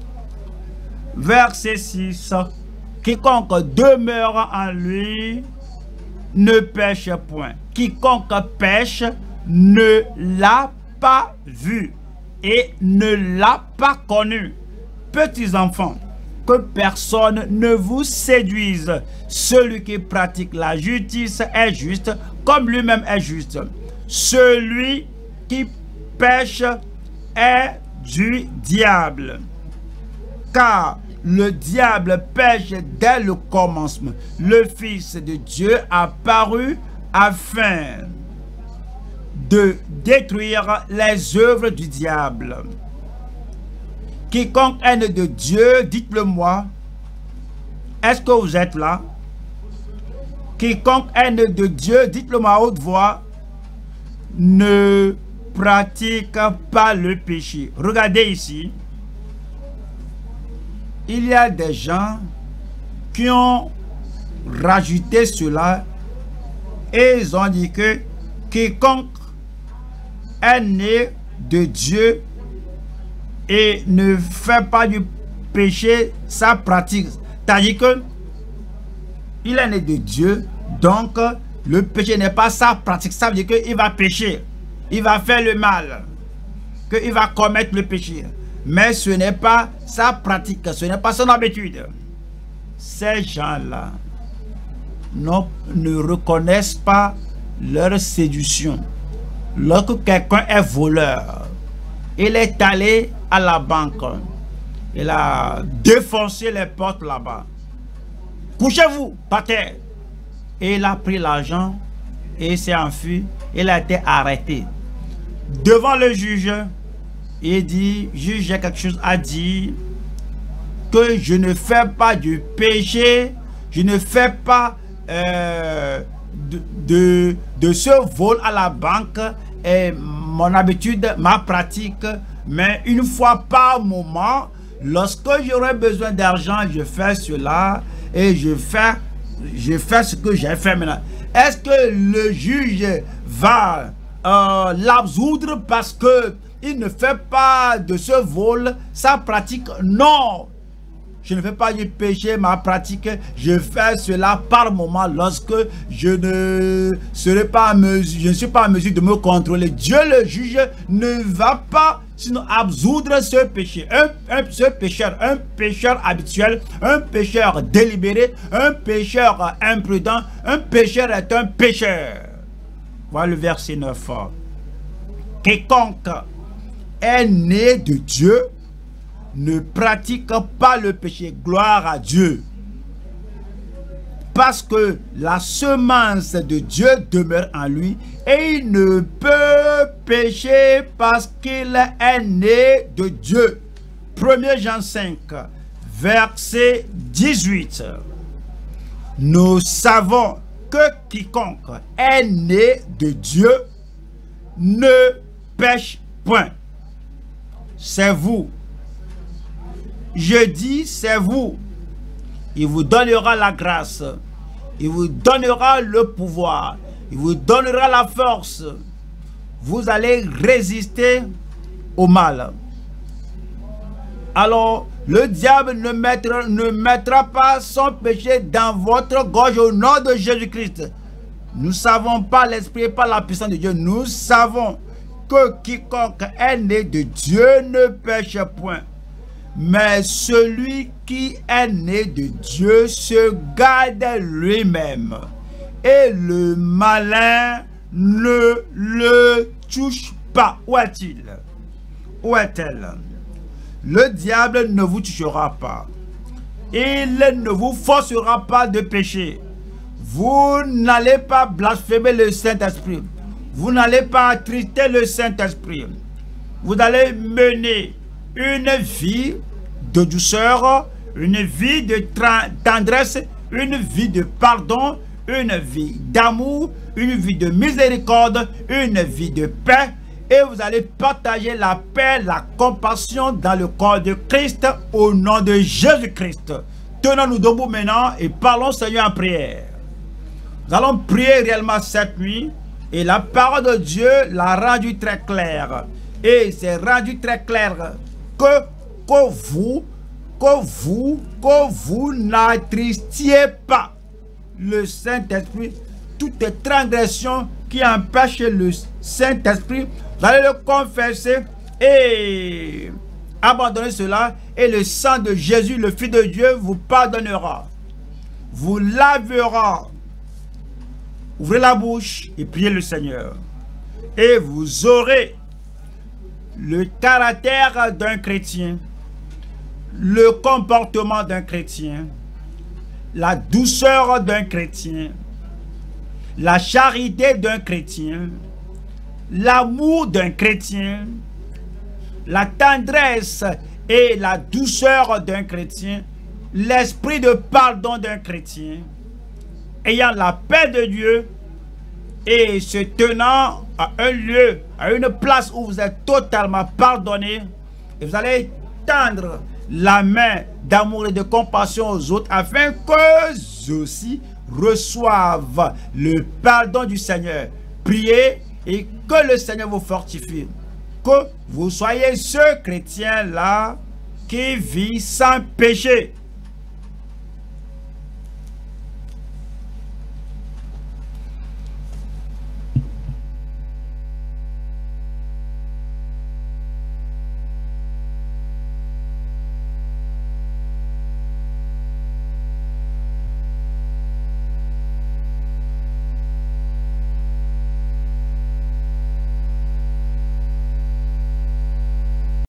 Verset six. Quiconque demeure en lui ne pêche point. Quiconque pêche ne l'a pas vu et ne l'a pas connu. Petits enfants, que personne ne vous séduise. Celui qui pratique la justice est juste, comme lui-même est juste. Celui qui pêche est du diable, car le diable pêche dès le commencement. Le Fils de Dieu apparut afin de détruire les œuvres du diable. Quiconque est né de Dieu, dites-le moi. Est-ce que vous êtes là? Quiconque est né de Dieu, dites-le moi à haute voix. ne pratique pas le péché. Regardez ici. Il y a des gens qui ont rajouté cela et ils ont dit que quiconque est né de Dieu et ne fait pas du péché, sa pratique. C'est-à-dire que il est né de Dieu, donc le péché n'est pas sa pratique. Ça veut dire qu'il va pécher, il va faire le mal, qu'il va commettre le péché. Mais ce n'est pas sa pratique, ce n'est pas son habitude. Ces gens-là ne reconnaissent pas leur séduction. Lorsque quelqu'un est voleur, il est allé à la banque, il a défoncé les portes là-bas. Couchez-vous par terre. Et il a pris l'argent et il s'est enfui. Il a été arrêté. Devant le juge, il dit, juge, j'ai quelque chose à dire, que je ne fais pas du péché, je ne fais pas euh, de, de, de ce vol à la banque, et mon habitude, ma pratique, mais une fois par moment, lorsque j'aurai besoin d'argent, je fais cela et je fais, je fais ce que j'ai fait maintenant. Est-ce que le juge va euh, l'absoudre parce que il ne fait pas de ce vol sa pratique? Non. Je ne fais pas du péché, ma pratique, je fais cela par moment lorsque je ne serai pas à mesure, je ne suis pas en mesure de me contrôler. Dieu le juge ne va pas sinon absoudre ce péché. Un, un, ce pécheur, un pécheur habituel, un pécheur délibéré, un pécheur imprudent, un pécheur est un pécheur. Voilà le verset neuf. Quiconque est né de Dieu ne pratique pas le péché. Gloire à Dieu. Parce que la semence de Dieu demeure en lui et il ne peut pécher parce qu'il est né de Dieu. premier Jean cinq, verset dix-huit. Nous savons que quiconque est né de Dieu ne pêche point. C'est vous. Je dis, c'est vous. Il vous donnera la grâce. Il vous donnera le pouvoir. Il vous donnera la force. Vous allez résister au mal. Alors, le diable ne mettra, ne mettra pas son péché dans votre gorge au nom de Jésus-Christ. Nous savons pas l'esprit, pas la puissance de Dieu. Nous savons que quiconque est né de Dieu ne pêche point. Mais celui qui est né de Dieu se garde lui-même. Et le malin ne le touche pas. Où est-il? Où est-elle? Le diable ne vous touchera pas. Il ne vous forcera pas de pécher. Vous n'allez pas blasphémer le Saint-Esprit. Vous n'allez pas attrister le Saint-Esprit. Vous allez mener une vie de douceur, une vie de tendresse, une vie de pardon, une vie d'amour, une vie de miséricorde, une vie de paix. Et vous allez partager la paix, la compassion dans le corps de Christ au nom de Jésus-Christ. Tenons-nous debout maintenant et parlons Seigneur en prière. Nous allons prier réellement cette nuit et la parole de Dieu l'a rendu très claire. Et c'est rendu très clair que, que vous, que vous, que vous n'attristiez pas le Saint-Esprit. Toute transgression qui empêche le Saint-Esprit, vous allez le confesser et abandonner cela. Et le sang de Jésus, le Fils de Dieu, vous pardonnera, vous lavera. Ouvrez la bouche et priez le Seigneur. Et vous aurez le caractère d'un chrétien, le comportement d'un chrétien, la douceur d'un chrétien, la charité d'un chrétien, l'amour d'un chrétien, la tendresse et la douceur d'un chrétien, l'esprit de pardon d'un chrétien, ayant la paix de Dieu et se tenant à un lieu, à une place où vous êtes totalement pardonné, et vous allez tendre la main d'amour et de compassion aux autres afin qu'eux aussi reçoivent le pardon du Seigneur. Priez et que le Seigneur vous fortifie. Que vous soyez ce chrétien-là qui vit sans péché.